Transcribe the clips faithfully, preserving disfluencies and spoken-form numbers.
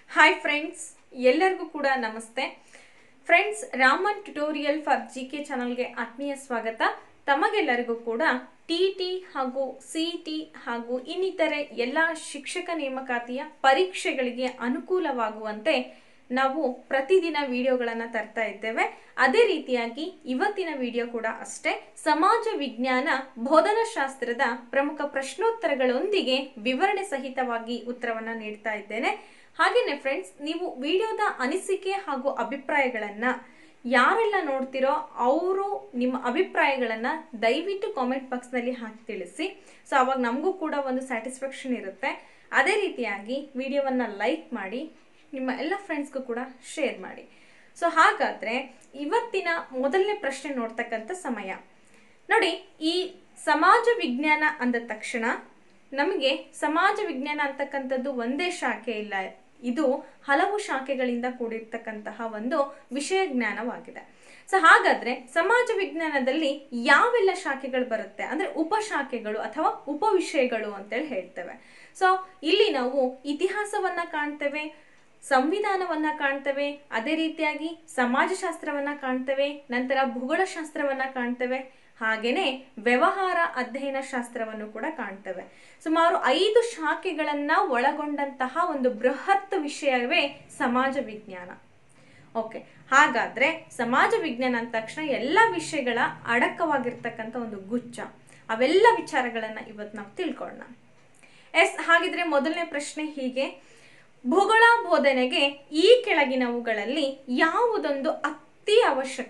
Hi friends, ಎಲ್ಲರಿಗೂ ಕೂಡ ನಮಸ್ತೆ friends. Raman tutorial for G K ಚಾನಲ್ಗೆ ಆತ್ಮೀಯ ಸ್ವಾಗತ. ತಮಗೆಲ್ಲರಿಗೂ ಕೂಡ ಟಿ ಟಿ ಹಾಗೂ ಸಿ ಟಿ ಹಾಗೂ ಇನ್ನಿತರೆ ಎಲ್ಲ ಶಿಕ್ಷಕ ನೇಮಕಾತಿಯ ಪರೀಕ್ಷೆಗಳಿಗೆ ಅನುಕೂಲವಾಗುವಂತೆ ನಾವು ಪ್ರತಿದಿನ ವಿಡಿಯೋಗಳನ್ನು ತರ್ತಾ ಇದ್ದೇವೆ. ಅದೇ ರೀತಿಯಾಗಿ ಇವತ್ತಿನ ವಿಡಿಯೋ ಕೂಡ ಅಷ್ಟೇ. ಸಮಾಜ ವಿಜ್ಞಾನ ಬೋಧನಾಶಾಸ್ತ್ರದ ಪ್ರಮುಖ ಪ್ರಶ್ನೋತ್ತರಗಳೊಂದಿಗೆ ವಿವರಣೆ ಸಹಿತವಾಗಿ ಉತ್ತರವನ್ನು ನೀಡ್ತಾ ಇದ್ದೇನೆ. ಹಾಗೇನೆ ಫ್ರೆಂಡ್ಸ್, ನೀವು ವಿಡಿಯೋದ ಅನಿಸಿಕೆ ಹಾಗೂ ಅಭಿಪ್ರಾಯಗಳನ್ನು ಯಾರೆಲ್ಲ ನೋಡ್ತಿರೋ ಅವರು ನಿಮ್ಮ ಅಭಿಪ್ರಾಯಗಳನ್ನು ದಯವಿಟ್ಟು ಕಾಮೆಂಟ್ ಬಾಕ್ಸ್ನಲ್ಲಿ ಹಾಕಿ ತಿಳಿಸಿ. ಸೊ ಅವಾಗ ನಮಗೂ ಕೂಡ ಒಂದು ಸ್ಯಾಟಿಸ್ಫ್ಯಾಕ್ಷನ್ ಇರುತ್ತೆ. ಅದೇ ರೀತಿಯಾಗಿ ವಿಡಿಯೋವನ್ನು ಲೈಕ್ ಮಾಡಿ, ನಿಮ್ಮ ಎಲ್ಲ ಫ್ರೆಂಡ್ಸ್ಗೂ ಕೂಡ ಶೇರ್ ಮಾಡಿ. ಸೊ ಹಾಗಾದರೆ ಇವತ್ತಿನ ಮೊದಲನೇ ಪ್ರಶ್ನೆ ನೋಡ್ತಕ್ಕಂಥ ಸಮಯ ನೋಡಿ. ಈ ಸಮಾಜ ವಿಜ್ಞಾನ ಅಂದ ತಕ್ಷಣ ನಮಗೆ ಸಮಾಜ ವಿಜ್ಞಾನ ಅಂತಕ್ಕಂಥದ್ದು ಒಂದೇ ಶಾಖೆ ಇಲ್ಲ, ಇದು ಹಲವು ಶಾಖೆಗಳಿಂದ ಕೂಡಿರ್ತಕ್ಕಂತಹ ಒಂದು ವಿಷಯ ಜ್ಞಾನವಾಗಿದೆ. ಸೊ ಹಾಗಾದ್ರೆ ಸಮಾಜ ವಿಜ್ಞಾನದಲ್ಲಿ ಯಾವೆಲ್ಲ ಶಾಖೆಗಳು ಬರುತ್ತೆ ಅಂದ್ರೆ ಉಪಶಾಖೆಗಳು ಅಥವಾ ಉಪವಿಷಯಗಳು ಅಂತೇಳಿ ಹೇಳ್ತೇವೆ. ಸೊ ಇಲ್ಲಿ ನಾವು ಇತಿಹಾಸವನ್ನ ಕಾಣ್ತೇವೆ, ಸಂವಿಧಾನವನ್ನ ಕಾಣ್ತೇವೆ, ಅದೇ ರೀತಿಯಾಗಿ ಸಮಾಜಶಾಸ್ತ್ರವನ್ನ ಕಾಣ್ತೇವೆ, ನಂತರ ಭೂಗೋಳಶಾಸ್ತ್ರವನ್ನ ಕಾಣ್ತೇವೆ, ಹಾಗೇನೆ ವ್ಯವಹಾರ ಅಧ್ಯಯನ ಶಾಸ್ತ್ರವನ್ನು ಕೂಡ ಕಾಣ್ತೇವೆ. ಸುಮಾರು ಐದು ಶಾಖೆಗಳನ್ನ ಒಳಗೊಂಡಂತಹ ಒಂದು ಬೃಹತ್ ವಿಷಯವೇ ಸಮಾಜ ವಿಜ್ಞಾನ. ಓಕೆ, ಹಾಗಾದ್ರೆ ಸಮಾಜ ವಿಜ್ಞಾನ ಅಂದ ತಕ್ಷಣ ಎಲ್ಲ ವಿಷಯಗಳ ಅಡಕವಾಗಿರ್ತಕ್ಕಂಥ ಒಂದು ಗುಚ್ಛ. ಅವೆಲ್ಲ ವಿಚಾರಗಳನ್ನ ಇವತ್ತು ನಾವು ತಿಳ್ಕೊಳ್ಳೋಣ. ಎಸ್, ಹಾಗಿದ್ರೆ ಮೊದಲನೇ ಪ್ರಶ್ನೆ ಹೀಗೆ: ಭೂಗೋಳ ಬೋಧನೆಗೆ ಈ ಕೆಳಗಿನವುಗಳಲ್ಲಿ ಯಾವುದೊಂದು ಅತಿ ಅವಶ್ಯಕ?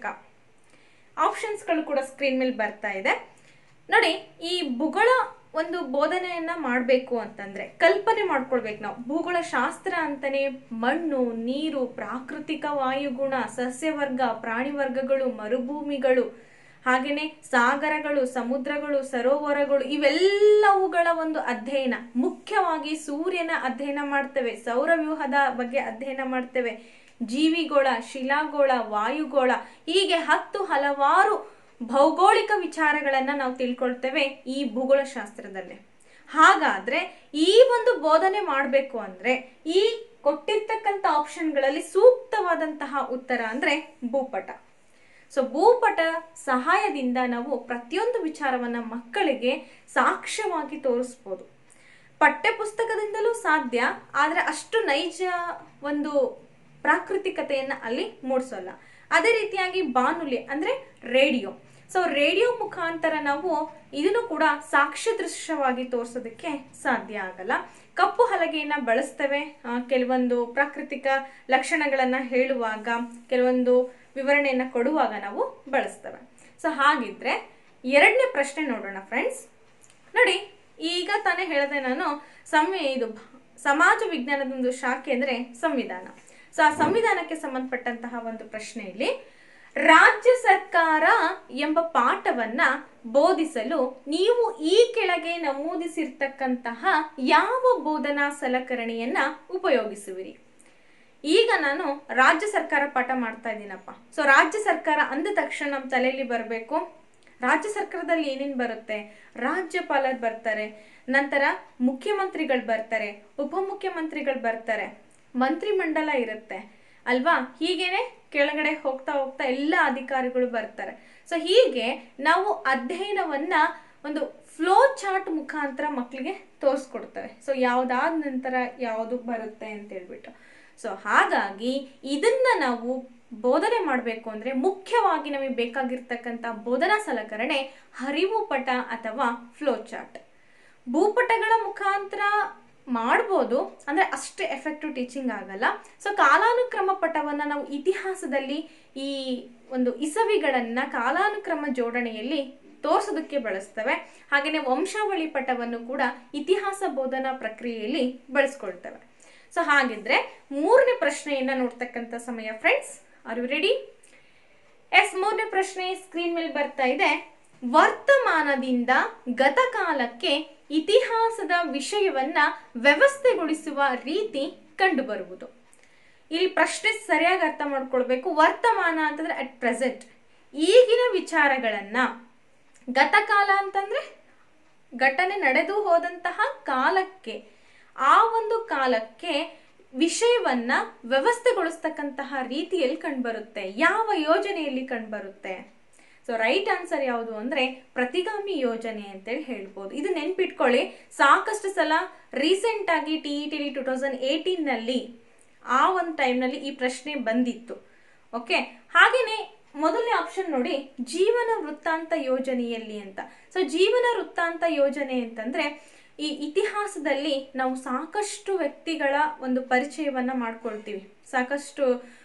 ಆಪ್ಷನ್ಸ್ಗಳು ಕೂಡ ಸ್ಕ್ರೀನ್ ಮೇಲೆ ಬರ್ತಾ ಇದೆ ನೋಡಿ. ಈ ಭೂಗೋಳ ಒಂದು ಬೋಧನೆಯನ್ನ ಮಾಡಬೇಕು ಅಂತಂದ್ರೆ ಕಲ್ಪನೆ ಮಾಡ್ಕೊಳ್ಬೇಕು ನಾವು. ಭೂಗೋಳ ಶಾಸ್ತ್ರ ಅಂತಾನೆ ಮಣ್ಣು, ನೀರು, ಪ್ರಾಕೃತಿಕ ವಾಯುಗುಣ, ಸಸ್ಯವರ್ಗ, ಪ್ರಾಣಿ ವರ್ಗಗಳು, ಮರುಭೂಮಿಗಳು, ಹಾಗೇನೆ ಸಾಗರಗಳು, ಸಮುದ್ರಗಳು, ಸರೋವರಗಳು, ಇವೆಲ್ಲವುಗಳ ಒಂದು ಅಧ್ಯಯನ. ಮುಖ್ಯವಾಗಿ ಸೂರ್ಯನ ಅಧ್ಯಯನ ಮಾಡ್ತೇವೆ, ಸೌರವ್ಯೂಹದ ಬಗ್ಗೆ ಅಧ್ಯಯನ ಮಾಡ್ತೇವೆ, ಜೀವಿಗೋಳ, ಶಿಲಾಗೋಳ, ವಾಯುಗೋಳ, ಹೀಗೆ ಹತ್ತು ಹಲವಾರು ಭೌಗೋಳಿಕ ವಿಚಾರಗಳನ್ನ ನಾವು ತಿಳ್ಕೊಳ್ತೇವೆ ಈ ಭೂಗೋಳ ಶಾಸ್ತ್ರದಲ್ಲಿ. ಹಾಗಾದ್ರೆ ಈ ಒಂದು ಬೋಧನೆ ಮಾಡಬೇಕು ಅಂದ್ರೆ ಈ ಕೊಟ್ಟಿರ್ತಕ್ಕಂಥ ಆಪ್ಷನ್ಗಳಲ್ಲಿ ಸೂಕ್ತವಾದಂತಹ ಉತ್ತರ ಅಂದ್ರೆ ಭೂಪಟ. ಸೊ ಭೂಪಟ ಸಹಾಯದಿಂದ ನಾವು ಪ್ರತಿಯೊಂದು ವಿಚಾರವನ್ನ ಮಕ್ಕಳಿಗೆ ಸಾಕ್ಷ್ಯವಾಗಿ ತೋರಿಸ್ಬೋದು. ಪಠ್ಯ ಪುಸ್ತಕದಿಂದಲೂ ಸಾಧ್ಯ, ಆದ್ರೆ ಅಷ್ಟು ನೈಜ ಒಂದು ಪ್ರಾಕೃತಿಕತೆಯನ್ನ ಅಲ್ಲಿ ಮೂಡಿಸೋಲ್ಲ. ಅದೇ ರೀತಿಯಾಗಿ ಬಾನುಲಿ ಅಂದ್ರೆ ರೇಡಿಯೋ. ಸೊ ರೇಡಿಯೋ ಮುಖಾಂತರ ನಾವು ಇದನ್ನು ಕೂಡ ಸಾಕ್ಷ್ಯ ದೃಶ್ಯವಾಗಿ ತೋರಿಸೋದಕ್ಕೆ ಸಾಧ್ಯ ಆಗಲ್ಲ. ಕಪ್ಪು ಹಲಗೆಯನ್ನ ಬಳಸ್ತೇವೆ ಕೆಲವೊಂದು ಪ್ರಾಕೃತಿಕ ಲಕ್ಷಣಗಳನ್ನ ಹೇಳುವಾಗ, ಕೆಲವೊಂದು ವಿವರಣೆಯನ್ನ ಕೊಡುವಾಗ ನಾವು ಬಳಸ್ತೇವೆ. ಸೊ ಹಾಗಿದ್ರೆ ಎರಡನೇ ಪ್ರಶ್ನೆ ನೋಡೋಣ ಫ್ರೆಂಡ್ಸ್. ನೋಡಿ, ಈಗ ತಾನೇ ಹೇಳಿದೆ ನಾನು ಸಂವಿ ಇದು ಸಮಾಜ ವಿಜ್ಞಾನದ ಒಂದು ಶಾಖೆ ಅಂದ್ರೆ ಸಂವಿಧಾನ. ಸೊ ಆ ಸಂವಿಧಾನಕ್ಕೆ ಸಂಬಂಧಪಟ್ಟಂತಹ ಒಂದು ಪ್ರಶ್ನೆಯಲ್ಲಿ ರಾಜ್ಯ ಸರ್ಕಾರ ಎಂಬ ಪಾಠವನ್ನ ಬೋಧಿಸಲು ನೀವು ಈ ಕೆಳಗೆ ನಮೂದಿಸಿರ್ತಕ್ಕಂತಹ ಯಾವ ಬೋಧನಾ ಸಲಕರಣೆಯನ್ನ ಉಪಯೋಗಿಸುವಿರಿ? ಈಗ ನಾನು ರಾಜ್ಯ ಸರ್ಕಾರ ಪಾಠ ಮಾಡ್ತಾ ಇದ್ದೀನಪ್ಪ. ಸೊ ರಾಜ್ಯ ಸರ್ಕಾರ ಅಂದ ತಕ್ಷಣ ನಮ್ಮ ತಲೆಯಲ್ಲಿ ಬರಬೇಕು, ರಾಜ್ಯ ಸರ್ಕಾರದಲ್ಲಿ ಏನೇನು ಬರುತ್ತೆ? ರಾಜ್ಯಪಾಲರು ಬರ್ತಾರೆ, ನಂತರ ಮುಖ್ಯಮಂತ್ರಿಗಳು ಬರ್ತಾರೆ, ಉಪಮುಖ್ಯಮಂತ್ರಿಗಳು ಬರ್ತಾರೆ, ಮಂತ್ರಿಮಂಡಲ ಇರುತ್ತೆ ಅಲ್ವಾ? ಹೀಗೇನೆ ಕೆಳಗಡೆ ಹೋಗ್ತಾ ಹೋಗ್ತಾ ಎಲ್ಲ ಅಧಿಕಾರಿಗಳು ಬರ್ತಾರೆ. ಸೊ ಹೀಗೆ ನಾವು ಅಧ್ಯಯನವನ್ನ ಒಂದು ಫ್ಲೋ ಚಾರ್ಟ್ ಮುಖಾಂತರ ಮಕ್ಕಳಿಗೆ ತೋರಿಸ್ಕೊಡ್ತೇವೆ. ಸೊ ಯಾವ್ದಾದ ನಂತರ ಯಾವುದು ಬರುತ್ತೆ ಅಂತ ಹೇಳ್ಬಿಟ್ಟು. ಸೊ ಹಾಗಾಗಿ ಇದನ್ನ ನಾವು ಬೋಧನೆ ಮಾಡಬೇಕು ಅಂದ್ರೆ ಮುಖ್ಯವಾಗಿ ನಮಗೆ ಬೇಕಾಗಿರ್ತಕ್ಕಂಥ ಬೋಧನಾ ಸಲಕರಣೆ ಹರಿವು ಪಟ ಅಥವಾ ಫ್ಲೋ ಚಾರ್ಟ್. ಭೂಪಟಗಳ ಮುಖಾಂತರ ಮಾಡ್ಬೋದು, ಅಂದ್ರೆ ಅಷ್ಟೇ ಎಫೆಕ್ಟಿವ್ ಟೀಚಿಂಗ್ ಆಗಲ್ಲ. ಸೊ ಕಾಲಾನುಕ್ರಮ ಪಟವನ್ನ ನಾವು ಇತಿಹಾಸದಲ್ಲಿ ಈ ಒಂದು ಇಸವಿಗಳನ್ನ ಕಾಲಾನುಕ್ರಮ ಜೋಡಣೆಯಲ್ಲಿ ತೋರಿಸೋದಕ್ಕೆ ಬಳಸ್ತೇವೆ. ಹಾಗೆಯೇ ವಂಶಾವಳಿ ಪಟವನ್ನು ಕೂಡ ಇತಿಹಾಸ ಬೋಧನಾ ಪ್ರಕ್ರಿಯೆಯಲ್ಲಿ ಬಳಸ್ಕೊಳ್ತೇವೆ. ಸೊ ಹಾಗಿದ್ರೆ ಮೂರನೇ ಪ್ರಶ್ನೆಯನ್ನ ನೋಡ್ತಕ್ಕಂಥ ಸಮಯ friends. Are you ready? Yes, ಮೂರನೇ ಪ್ರಶ್ನೆ ಸ್ಕ್ರೀನ್ ಮೇಲೆ ಬರ್ತಾ ಇದೆ. ವರ್ತಮಾನದಿಂದ ಗತಕಾಲಕ್ಕೆ ಇತಿಹಾಸದ ವಿಷಯವನ್ನ ವ್ಯವಸ್ಥೆಗೊಳಿಸುವ ರೀತಿ ಕಂಡುಬರುವುದು. ಇಲ್ಲಿ ಪ್ರಶ್ನೆ ಸರಿಯಾಗಿ ಅರ್ಥ ಮಾಡ್ಕೊಳ್ಬೇಕು. ವರ್ತಮಾನ ಅಂತಂದ್ರೆ ಅಟ್ ಪ್ರೆಸೆಂಟ್, ಈಗಿನ ವಿಚಾರಗಳನ್ನ. ಗತಕಾಲ ಅಂತಂದ್ರೆ ಘಟನೆ ನಡೆದು ಹೋದಂತಹ ಕಾಲಕ್ಕೆ, ಆ ಒಂದು ಕಾಲಕ್ಕೆ ವಿಷಯವನ್ನ ವ್ಯವಸ್ಥೆಗೊಳಿಸ್ತಕ್ಕಂತಹ ರೀತಿಯಲ್ಲಿ ಕಂಡುಬರುತ್ತೆ, ಯಾವ ಯೋಜನೆಯಲ್ಲಿ ಕಂಡುಬರುತ್ತೆ? ಸೊ ರೈಟ್ ಆನ್ಸರ್ ಯಾವುದು ಅಂದ್ರೆ ಪ್ರತಿಗಾಮಿ ಯೋಜನೆ ಅಂತೇಳಿ ಹೇಳ್ಬೋದು. ಇದು ನೆನ್ಪಿಟ್ಕೊಳ್ಳಿ, ಸಾಕಷ್ಟು ಸಲ ರೀಸೆಂಟ್ ಆಗಿ T E T two thousand eighteen ನಲ್ಲಿ ಆ ಒಂದು ಟೈಮ್ನಲ್ಲಿ ಈ ಪ್ರಶ್ನೆ ಬಂದಿತ್ತು. ಓಕೆ, ಹಾಗೇನೆ ಮೊದಲನೇ ಆಪ್ಷನ್ ನೋಡಿ, ಜೀವನ ವೃತ್ತಾಂತ ಯೋಜನೆಯಲ್ಲಿ ಅಂತ. ಸೊ ಜೀವನ ವೃತ್ತಾಂತ ಯೋಜನೆ ಅಂತಂದ್ರೆ ಈ ಇತಿಹಾಸದಲ್ಲಿ ನಾವು ಸಾಕಷ್ಟು ವ್ಯಕ್ತಿಗಳ ಒಂದು ಪರಿಚಯವನ್ನ ಮಾಡ್ಕೊಳ್ತೀವಿ. ಸಾಕಷ್ಟು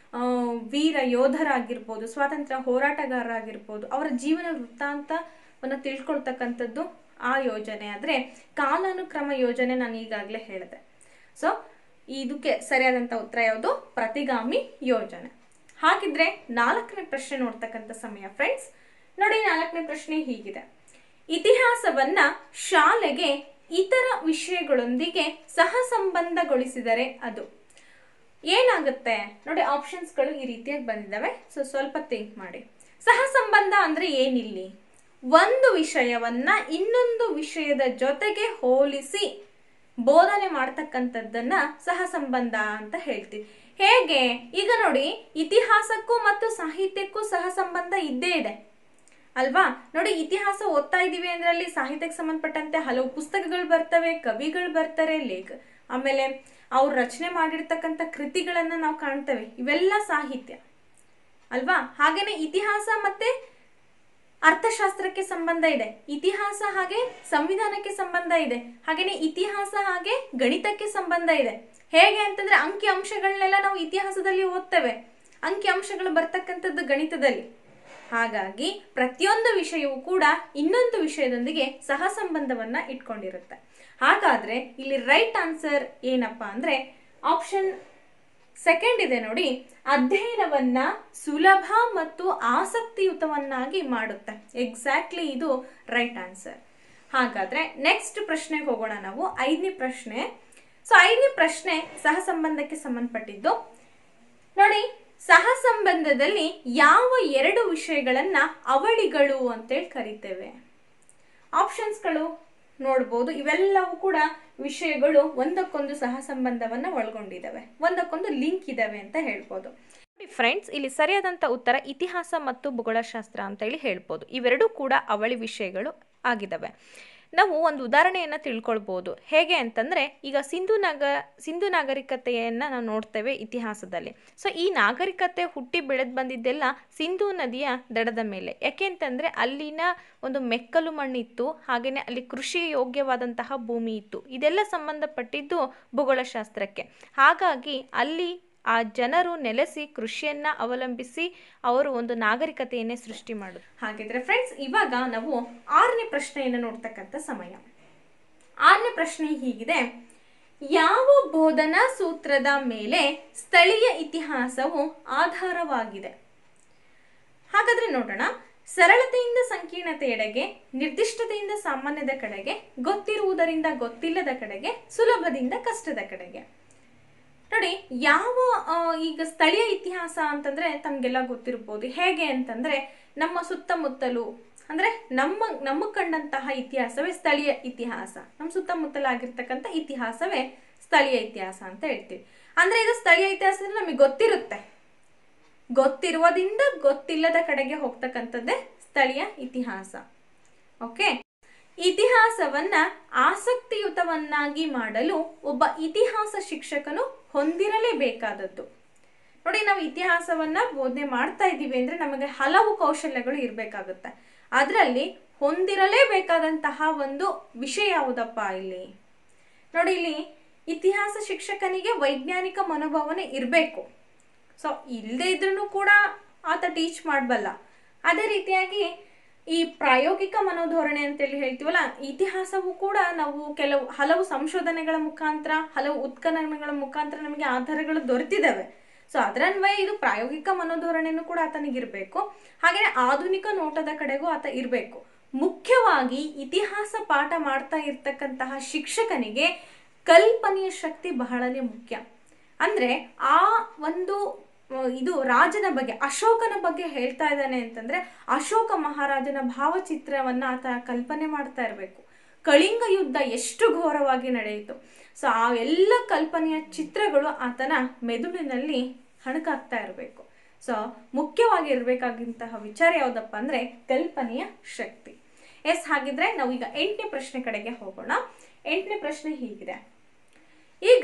ವೀರ ಯೋಧರಾಗಿರ್ಬೋದು, ಸ್ವಾತಂತ್ರ್ಯ ಹೋರಾಟಗಾರರಾಗಿರ್ಬೋದು, ಅವರ ಜೀವನ ವೃತ್ತಾಂತವನ್ನು ತಿಳ್ಕೊಳ್ತಕ್ಕಂಥದ್ದು ಆ ಯೋಜನೆ. ಆದರೆ ಕಾಲಾನುಕ್ರಮ ಯೋಜನೆ ನಾನು ಈಗಾಗಲೇ ಹೇಳಿದೆ. ಸೊ ಇದಕ್ಕೆ ಸರಿಯಾದಂಥ ಉತ್ತರ ಯಾವುದು? ಪ್ರತಿಗಾಮಿ ಯೋಜನೆ. ಹಾಗಿದ್ರೆ ನಾಲ್ಕನೇ ಪ್ರಶ್ನೆ ನೋಡ್ತಕ್ಕಂಥ ಸಮಯ ಫ್ರೆಂಡ್ಸ್. ನೋಡಿ, ನಾಲ್ಕನೇ ಪ್ರಶ್ನೆ ಹೀಗಿದೆ: ಇತಿಹಾಸವನ್ನ ಶಾಲೆಗೆ ಇತರ ವಿಷಯಗಳೊಂದಿಗೆ ಸಹ ಸಂಬಂಧಗೊಳಿಸಿದರೆ ಅದು ಏನಾಗುತ್ತೆ? ನೋಡಿ, ಆಪ್ಷನ್ಸ್ಗಳು ಈ ರೀತಿಯಾಗಿ ಬಂದಿದ್ದಾವೆ. ಸೊ ಸ್ವಲ್ಪ ಥಿಂಕ್ ಮಾಡಿ. ಸಹ ಸಂಬಂಧ ಅಂದ್ರೆ ಏನಿಲ್ಲಿ? ಒಂದು ವಿಷಯವನ್ನ ಇನ್ನೊಂದು ವಿಷಯದ ಜೊತೆಗೆ ಹೋಲಿಸಿ ಬೋಧನೆ ಮಾಡ್ತಕ್ಕಂಥದ್ದನ್ನ ಸಹ ಸಂಬಂಧ ಅಂತ ಹೇಳ್ತೀವಿ. ಹೇಗೆ? ಈಗ ನೋಡಿ, ಇತಿಹಾಸಕ್ಕೂ ಮತ್ತು ಸಾಹಿತ್ಯಕ್ಕೂ ಸಹ ಸಂಬಂಧ ಇದ್ದೇ ಇದೆ ಅಲ್ವಾ? ನೋಡಿ, ಇತಿಹಾಸ ಓದ್ತಾ ಇದೀವಿ ಅಂದ್ರೆ ಅಲ್ಲಿ ಸಾಹಿತ್ಯಕ್ಕೆ ಸಂಬಂಧಪಟ್ಟಂತೆ ಹಲವು ಪುಸ್ತಕಗಳು ಬರ್ತವೆ, ಕವಿಗಳು ಬರ್ತಾರೆ, ಲೇಖ ಆಮೇಲೆ ಅವ್ರು ರಚನೆ ಮಾಡಿರ್ತಕ್ಕಂಥ ಕೃತಿಗಳನ್ನ ನಾವು ಕಾಣ್ತೇವೆ. ಇವೆಲ್ಲ ಸಾಹಿತ್ಯ ಅಲ್ವಾ? ಹಾಗೇನೆ ಇತಿಹಾಸ ಮತ್ತೆ ಅರ್ಥಶಾಸ್ತ್ರಕ್ಕೆ ಸಂಬಂಧ ಇದೆ, ಇತಿಹಾಸ ಹಾಗೆ ಸಂವಿಧಾನಕ್ಕೆ ಸಂಬಂಧ ಇದೆ, ಹಾಗೇನೆ ಇತಿಹಾಸ ಹಾಗೆ ಗಣಿತಕ್ಕೆ ಸಂಬಂಧ ಇದೆ. ಹೇಗೆ ಅಂತಂದ್ರೆ ಅಂಕಿ ಅಂಶಗಳನ್ನೆಲ್ಲ ನಾವು ಇತಿಹಾಸದಲ್ಲಿ ಓದ್ತೇವೆ, ಅಂಕಿ ಅಂಶಗಳು ಬರ್ತಕ್ಕಂಥದ್ದು ಗಣಿತದಲ್ಲಿ. ಹಾಗಾಗಿ ಪ್ರತಿಯೊಂದು ವಿಷಯವೂ ಕೂಡ ಇನ್ನೊಂದು ವಿಷಯದೊಂದಿಗೆ ಸಹ ಸಂಬಂಧವನ್ನ ಇಟ್ಕೊಂಡಿರುತ್ತೆ. ಹಾಗಾದ್ರೆ ಇಲ್ಲಿ ರೈಟ್ ಆನ್ಸರ್ ಏನಪ್ಪಾ ಅಂದ್ರೆ ಆಪ್ಷನ್ ಸೆಕೆಂಡ್ ಇದೆ ನೋಡಿ, ಅಧ್ಯಯನವನ್ನ ಸುಲಭ ಮತ್ತು ಆಸಕ್ತಿಯುತವನ್ನಾಗಿ ಮಾಡುತ್ತೆ. ಎಕ್ಸಾಕ್ಟ್ಲಿ ಇದು ರೈಟ್ ಆನ್ಸರ್. ಹಾಗಾದ್ರೆ ನೆಕ್ಸ್ಟ್ ಪ್ರಶ್ನೆಗೆ ಹೋಗೋಣ ನಾವು. ಐದನೇ ಪ್ರಶ್ನೆ. ಸೊ ಐದನೇ ಪ್ರಶ್ನೆ ಸಹ ಸಂಬಂಧಕ್ಕೆ ಸಂಬಂಧಪಟ್ಟಿದ್ದು. ನೋಡಿ, ಸಹ ಸಂಬಂಧದಲ್ಲಿ ಯಾವ ಎರಡು ವಿಷಯಗಳನ್ನ ಅವಳಿಗಳು ಅಂತೇಳಿ ಕರಿತೇವೆ? ಆಪ್ಷನ್ಸ್ಗಳು ನೋಡ್ಬೋದು. ಇವೆಲ್ಲವೂ ಕೂಡ ವಿಷಯಗಳು ಒಂದಕ್ಕೊಂದು ಸಹ ಸಂಬಂಧವನ್ನ ಒಳಗೊಂಡಿದ್ದಾವೆ, ಒಂದಕ್ಕೊಂದು ಲಿಂಕ್ ಇದಾವೆ ಅಂತ ಹೇಳ್ಬೋದು. ಫ್ರೆಂಡ್ಸ್, ಇಲ್ಲಿ ಸರಿಯಾದಂಥ ಉತ್ತರ ಇತಿಹಾಸ ಮತ್ತು ಭೂಗೋಳಶಾಸ್ತ್ರ ಅಂತ ಹೇಳಿ ಹೇಳ್ಬೋದು. ಇವೆರಡೂ ಕೂಡ ಅವಳಿ ವಿಷಯಗಳು ಆಗಿದ್ದಾವೆ. ನಾವು ಒಂದು ಉದಾಹರಣೆಯನ್ನು ತಿಳ್ಕೊಳ್ಬೋದು. ಹೇಗೆ ಅಂತಂದರೆ, ಈಗ ಸಿಂಧು ನಾಗ ಸಿಂಧು ನಾಗರಿಕತೆಯನ್ನು ನಾವು ನೋಡ್ತೇವೆ ಇತಿಹಾಸದಲ್ಲಿ. ಸೊ ಈ ನಾಗರಿಕತೆ ಹುಟ್ಟಿ ಬೆಳೆದು ಬಂದಿದ್ದೆಲ್ಲ ಸಿಂಧು ನದಿಯ ದಡದ ಮೇಲೆ. ಯಾಕೆ ಅಂತಂದರೆ ಅಲ್ಲಿನ ಒಂದು ಮೆಕ್ಕಲು ಮಣ್ಣಿತ್ತು, ಹಾಗೆಯೇ ಅಲ್ಲಿ ಕೃಷಿ ಯೋಗ್ಯವಾದಂತಹ ಭೂಮಿ ಇತ್ತು. ಇದೆಲ್ಲ ಸಂಬಂಧಪಟ್ಟಿದ್ದು ಭೂಗೋಳಶಾಸ್ತ್ರಕ್ಕೆ. ಹಾಗಾಗಿ ಅಲ್ಲಿ ಆ ಜನರು ನೆಲೆಸಿ ಕೃಷಿಯನ್ನ ಅವಲಂಬಿಸಿ ಅವರು ಒಂದು ನಾಗರಿಕತೆಯನ್ನೇ ಸೃಷ್ಟಿ ಮಾಡುದು. ಹಾಗಿದ್ರೆ ಫ್ರೆಂಡ್ಸ್, ಇವಾಗ ನಾವು ಆರನೇ ಪ್ರಶ್ನೆಯನ್ನು ನೋಡ್ತಕ್ಕಂಥ ಸಮಯ. ಆರನೇ ಪ್ರಶ್ನೆ ಹೀಗಿದೆ: ಯಾವ ಬೋಧನಾ ಸೂತ್ರದ ಮೇಲೆ ಸ್ಥಳೀಯ ಇತಿಹಾಸವು ಆಧಾರವಾಗಿದೆ? ಹಾಗಾದ್ರೆ ನೋಡೋಣ. ಸರಳತೆಯಿಂದ ಸಂಕೀರ್ಣತೆಯೆಡೆಗೆ, ನಿರ್ದಿಷ್ಟತೆಯಿಂದ ಸಾಮಾನ್ಯದ ಕಡೆಗೆ, ಗೊತ್ತಿರುವುದರಿಂದ ಗೊತ್ತಿಲ್ಲದ ಕಡೆಗೆ, ಸುಲಭದಿಂದ ಕಷ್ಟದ ಕಡೆಗೆ. ನೋಡಿ, ಯಾವ ಈಗ ಸ್ಥಳೀಯ ಇತಿಹಾಸ ಅಂತಂದ್ರೆ ತಮ್ಗೆಲ್ಲ ಗೊತ್ತಿರ್ಬೋದು. ಹೇಗೆ ಅಂತಂದ್ರೆ ನಮ್ಮ ಸುತ್ತಮುತ್ತಲು ಅಂದ್ರೆ ನಮ್ಮ ನಮಗೆ ಕಂಡಂತಹ ಇತಿಹಾಸವೇ ಸ್ಥಳೀಯ ಇತಿಹಾಸ. ನಮ್ಮ ಸುತ್ತಮುತ್ತಲಾಗಿರ್ತಕ್ಕಂಥ ಇತಿಹಾಸವೇ ಸ್ಥಳೀಯ ಇತಿಹಾಸ ಅಂತ ಹೇಳ್ತೀವಿ. ಅಂದ್ರೆ ಇದು ಸ್ಥಳೀಯ ಇತಿಹಾಸ ನಮಗೆ ಗೊತ್ತಿರುತ್ತೆ, ಗೊತ್ತಿರುವುದರಿಂದ ಗೊತ್ತಿಲ್ಲದ ಕಡೆಗೆ ಹೋಗ್ತಕ್ಕಂಥದ್ದೇ ಸ್ಥಳೀಯ ಇತಿಹಾಸ. ಓಕೆ, ಇತಿಹಾಸವನ್ನ ಆಸಕ್ತಿಯುತವನ್ನಾಗಿ ಮಾಡಲು ಒಬ್ಬ ಇತಿಹಾಸ ಶಿಕ್ಷಕನು ಹೊಂದಿರಲೇಬೇಕಾದದ್ದು. ನೋಡಿ, ನಾವು ಇತಿಹಾಸವನ್ನ ಬೋಧನೆ ಮಾಡ್ತಾ ಇದ್ದೀವಿ ಅಂದ್ರೆ ನಮಗೆ ಹಲವು ಕೌಶಲ್ಯಗಳು ಇರಬೇಕಾಗುತ್ತೆ. ಅದರಲ್ಲಿ ಹೊಂದಿರಲೇಬೇಕಾದಂತಹ ಒಂದು ವಿಷಯ ಯಾವುದಪ್ಪ ಇಲ್ಲಿ? ನೋಡಿ, ಇಲ್ಲಿ ಇತಿಹಾಸ ಶಿಕ್ಷಕನಿಗೆ ವೈಜ್ಞಾನಿಕ ಮನೋಭಾವನೆ ಇರಬೇಕು. ಸೊ ಇಲ್ಲದೆ ಇದ್ರೂ ಕೂಡ ಆತ ಟೀಚ್ ಮಾಡಬಲ್ಲ. ಅದೇ ರೀತಿಯಾಗಿ ಈ ಪ್ರಾಯೋಗಿಕ ಮನೋಧೋರಣೆ ಅಂತೇಳಿ ಹೇಳ್ತೀವಲ್ಲ, ಇತಿಹಾಸವು ಕೂಡ ನಾವು ಕೆಲವು ಹಲವು ಸಂಶೋಧನೆಗಳ ಮುಖಾಂತರ, ಹಲವು ಉತ್ಖನನಗಳ ಮುಖಾಂತರ ನಮಗೆ ಆಧಾರಗಳು ದೊರೆತಿದ್ದಾವೆ. ಸೊ ಅದರನ್ವಯ ಇದು ಪ್ರಾಯೋಗಿಕ ಮನೋಧೋರಣೆನೂ ಕೂಡ ಆತನಿಗಿರ್ಬೇಕು. ಹಾಗೆ ಆಧುನಿಕ ನೋಟದ ಕಡೆಗೂ ಆತ ಇರಬೇಕು. ಮುಖ್ಯವಾಗಿ ಇತಿಹಾಸ ಪಾಠ ಮಾಡ್ತಾ ಇರ್ತಕ್ಕಂತಹ ಶಿಕ್ಷಕನಿಗೆ ಕಲ್ಪನೆಯ ಶಕ್ತಿ ಬಹಳನೇ ಮುಖ್ಯ. ಅಂದ್ರೆ ಆ ಒಂದು ಇದು ರಾಜನ ಬಗ್ಗೆ, ಅಶೋಕನ ಬಗ್ಗೆ ಹೇಳ್ತಾ ಇದ್ದಾನೆ ಅಂತಂದ್ರೆ ಅಶೋಕ ಮಹಾರಾಜನ ಭಾವಚಿತ್ರವನ್ನ ಆತ ಕಲ್ಪನೆ ಮಾಡ್ತಾ ಇರಬೇಕು. ಕಳಿಂಗ ಯುದ್ಧ ಎಷ್ಟು ಘೋರವಾಗಿ ನಡೆಯಿತು. ಸೊ ಆ ಎಲ್ಲ ಕಲ್ಪನೆಯ ಚಿತ್ರಗಳು ಆತನ ಮೆದುಳಿನಲ್ಲಿ ಹಣಕಾಗ್ತಾ ಇರಬೇಕು. ಸೊ ಮುಖ್ಯವಾಗಿ ಇರಬೇಕಾದಂತಹ ವಿಚಾರ ಯಾವುದಪ್ಪ ಅಂದರೆ ಕಲ್ಪನೆಯ ಶಕ್ತಿ. ಎಸ್, ಹಾಗಿದ್ರೆ ನಾವು ಈಗ ಎಂಟನೇ ಪ್ರಶ್ನೆ ಕಡೆಗೆ ಹೋಗೋಣ. ಎಂಟನೇ ಪ್ರಶ್ನೆ ಹೀಗಿದೆ. ಈಗ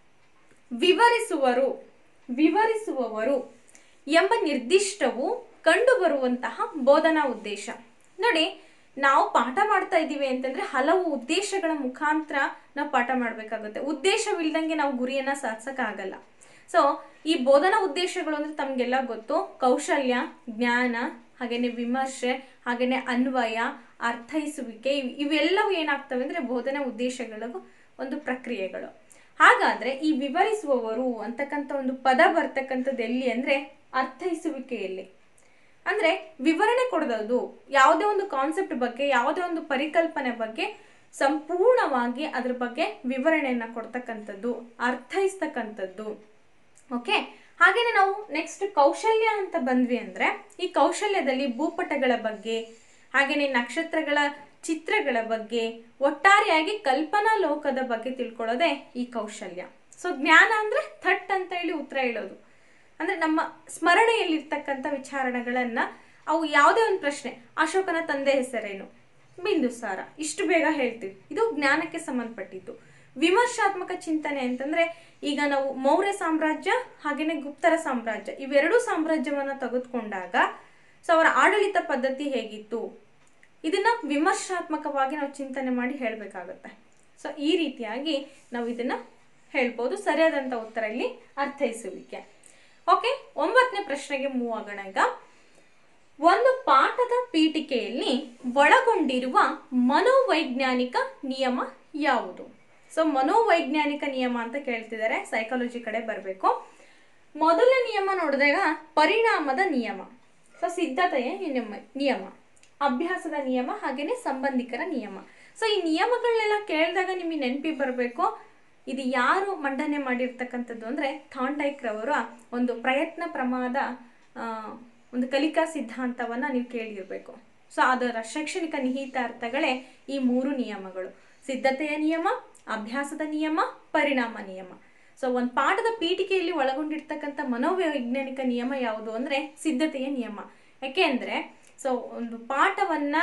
ವಿವರಿಸುವರು ವಿವರಿಸುವವರು ಎಂಬ ನಿರ್ದಿಷ್ಟವು ಕಂಡುಬರುವಂತಹ ಬೋಧನಾ ಉದ್ದೇಶ. ನೋಡಿ, ನಾವು ಪಾಠ ಮಾಡ್ತಾ ಇದ್ದೀವಿ ಅಂತಂದ್ರೆ ಹಲವು ಉದ್ದೇಶಗಳ ಮುಖಾಂತರ ನಾವು ಪಾಠ ಮಾಡಬೇಕಾಗುತ್ತೆ. ಉದ್ದೇಶವಿಲ್ದಂಗೆ ನಾವು ಗುರಿಯನ್ನ ಸಾಧಿಸಕ್ಕಾಗಲ್ಲ. ಸೊ ಈ ಬೋಧನಾ ಉದ್ದೇಶಗಳು ಅಂದ್ರೆ ತಮಗೆಲ್ಲ ಗೊತ್ತು. ಕೌಶಲ್ಯ, ಜ್ಞಾನ, ಹಾಗೇನೆ ವಿಮರ್ಶೆ, ಹಾಗೇನೆ ಅನ್ವಯ, ಅರ್ಥೈಸುವಿಕೆ, ಇವೆಲ್ಲವೂ ಏನಾಗ್ತವೆ ಅಂದ್ರೆ ಬೋಧನಾ ಉದ್ದೇಶಗಳ ಒಂದು ಪ್ರಕ್ರಿಯೆಗಳು. ಹಾಗಾದ್ರೆ ಈ ವಿವರಿಸುವವರು ಅಂತಕ್ಕಂಥ ಒಂದು ಪದ ಬರ್ತಕ್ಕಂಥದ್ದು ಎಲ್ಲಿ ಅಂದ್ರೆ ಅರ್ಥೈಸುವಿಕೆಯಲ್ಲಿ. ಅಂದ್ರೆ ವಿವರಣೆ ಕೊಡೋದು ಯಾವುದೇ ಒಂದು ಕಾನ್ಸೆಪ್ಟ್ ಬಗ್ಗೆ, ಯಾವುದೇ ಒಂದು ಪರಿಕಲ್ಪನೆ ಬಗ್ಗೆ ಸಂಪೂರ್ಣವಾಗಿ ಅದ್ರ ಬಗ್ಗೆ ವಿವರಣೆಯನ್ನ ಕೊಡ್ತಕ್ಕಂಥದ್ದು, ಅರ್ಥೈಸ್ತಕ್ಕಂಥದ್ದು. ಓಕೆ, ಹಾಗೇನೆ ನಾವು ನೆಕ್ಸ್ಟ್ ಕೌಶಲ್ಯ ಅಂತ ಬಂದ್ವಿ ಅಂದ್ರೆ ಈ ಕೌಶಲ್ಯದಲ್ಲಿ ಭೂಪಟಗಳ ಬಗ್ಗೆ, ಹಾಗೇನೆ ನಕ್ಷತ್ರಗಳ ಚಿತ್ರಗಳ ಬಗ್ಗೆ, ಒಟ್ಟಾರೆಯಾಗಿ ಕಲ್ಪನಾ ಲೋಕದ ಬಗ್ಗೆ ತಿಳ್ಕೊಳ್ಳೋದೇ ಈ ಕೌಶಲ್ಯ. ಸೊ ಜ್ಞಾನ ಅಂದ್ರೆ ಥಟ್ ಅಂತ ಹೇಳಿ ಉತ್ತರ ಹೇಳೋದು, ಅಂದ್ರೆ ನಮ್ಮ ಸ್ಮರಣೆಯಲ್ಲಿರ್ತಕ್ಕಂಥ ವಿಚಾರಣೆಗಳನ್ನ, ಅವು ಯಾವುದೇ ಒಂದು ಪ್ರಶ್ನೆ, ಅಶೋಕನ ತಂದೆ ಹೆಸರೇನು, ಬಿಂದುಸಾರ, ಇಷ್ಟು ಬೇಗ ಹೇಳ್ತೀವಿ, ಇದು ಜ್ಞಾನಕ್ಕೆ ಸಂಬಂಧಪಟ್ಟಿದ್ದು. ವಿಮರ್ಶಾತ್ಮಕ ಚಿಂತನೆ ಅಂತಂದ್ರೆ ಈಗ ನಾವು ಮೌರ್ಯ ಸಾಮ್ರಾಜ್ಯ ಹಾಗೇನೆ ಗುಪ್ತರ ಸಾಮ್ರಾಜ್ಯ, ಇವೆರಡೂ ಸಾಮ್ರಾಜ್ಯವನ್ನ ತೆಗೆದುಕೊಂಡಾಗ ಸೊ ಅವರ ಆಡಳಿತ ಪದ್ಧತಿ ಹೇಗಿತ್ತು, ಇದನ್ನ ವಿಮರ್ಶಾತ್ಮಕವಾಗಿ ನಾವು ಚಿಂತನೆ ಮಾಡಿ ಹೇಳ್ಬೇಕಾಗತ್ತೆ. ಸೊ ಈ ರೀತಿಯಾಗಿ ನಾವು ಇದನ್ನ ಹೇಳ್ಬೋದು. ಸರಿಯಾದಂತ ಉತ್ತರ ಇಲ್ಲಿ ಅರ್ಥೈಸುವಿಕೆ. ಓಕೆ, ಒಂಬತ್ತನೇ ಪ್ರಶ್ನೆಗೆ ಮೂವ್ ಆಗೋಣ. ಈಗ ಒಂದು ಪಾಠದ ಪೀಠಿಕೆಯಲ್ಲಿ ಒಳಗೊಂಡಿರುವ ಮನೋವೈಜ್ಞಾನಿಕ ನಿಯಮ ಯಾವುದು? ಸೊ ಮನೋವೈಜ್ಞಾನಿಕ ನಿಯಮ ಅಂತ ಕೇಳ್ತಿದ್ದಾರೆ, ಸೈಕಾಲಜಿ ಕಡೆ ಬರಬೇಕು. ಮೊದಲ ನಿಯಮ ನೋಡಿದಾಗ ಪರಿಣಾಮದ ನಿಯಮ, ಸೊ ಸಿದ್ಧತೆಯ ನಿಯಮ, ಅಭ್ಯಾಸದ ನಿಯಮ, ಹಾಗೇನೆ ಸಂಬಂಧಿಕರ ನಿಯಮ. ಸೊ ಈ ನಿಯಮಗಳನ್ನೆಲ್ಲ ಕೇಳಿದಾಗ ನಿಮಗೆ ನೆನಪಿ ಬರಬೇಕು, ಇದು ಯಾರು ಮಂಡನೆ ಮಾಡಿರ್ತಕ್ಕಂಥದ್ದು ಅಂದ್ರೆ ಥಾಂಡೈಕ್ ರವರ ಒಂದು ಪ್ರಯತ್ನ ಪ್ರಮಾದ ಒಂದು ಕಲಿಕಾ ಸಿದ್ಧಾಂತವನ್ನ ನೀವು ಕೇಳಿರ್ಬೇಕು. ಸೊ ಅದರ ಶೈಕ್ಷಣಿಕ ನಿಹಿತಾರ್ಥಗಳೇ ಈ ಮೂರು ನಿಯಮಗಳು: ಸಿದ್ಧತೆಯ ನಿಯಮ, ಅಭ್ಯಾಸದ ನಿಯಮ, ಪರಿಣಾಮ ನಿಯಮ. ಸೊ ಒಂದು ಪಾಠದ ಪೀಠಿಕೆಯಲ್ಲಿ ಒಳಗೊಂಡಿರ್ತಕ್ಕಂಥ ಮನೋವೈಜ್ಞಾನಿಕ ನಿಯಮ ಯಾವುದು ಅಂದ್ರೆ ಸಿದ್ಧತೆಯ ನಿಯಮ. ಯಾಕೆ ಅಂದ್ರೆ ಸೊ ಒಂದು ಪಾಠವನ್ನ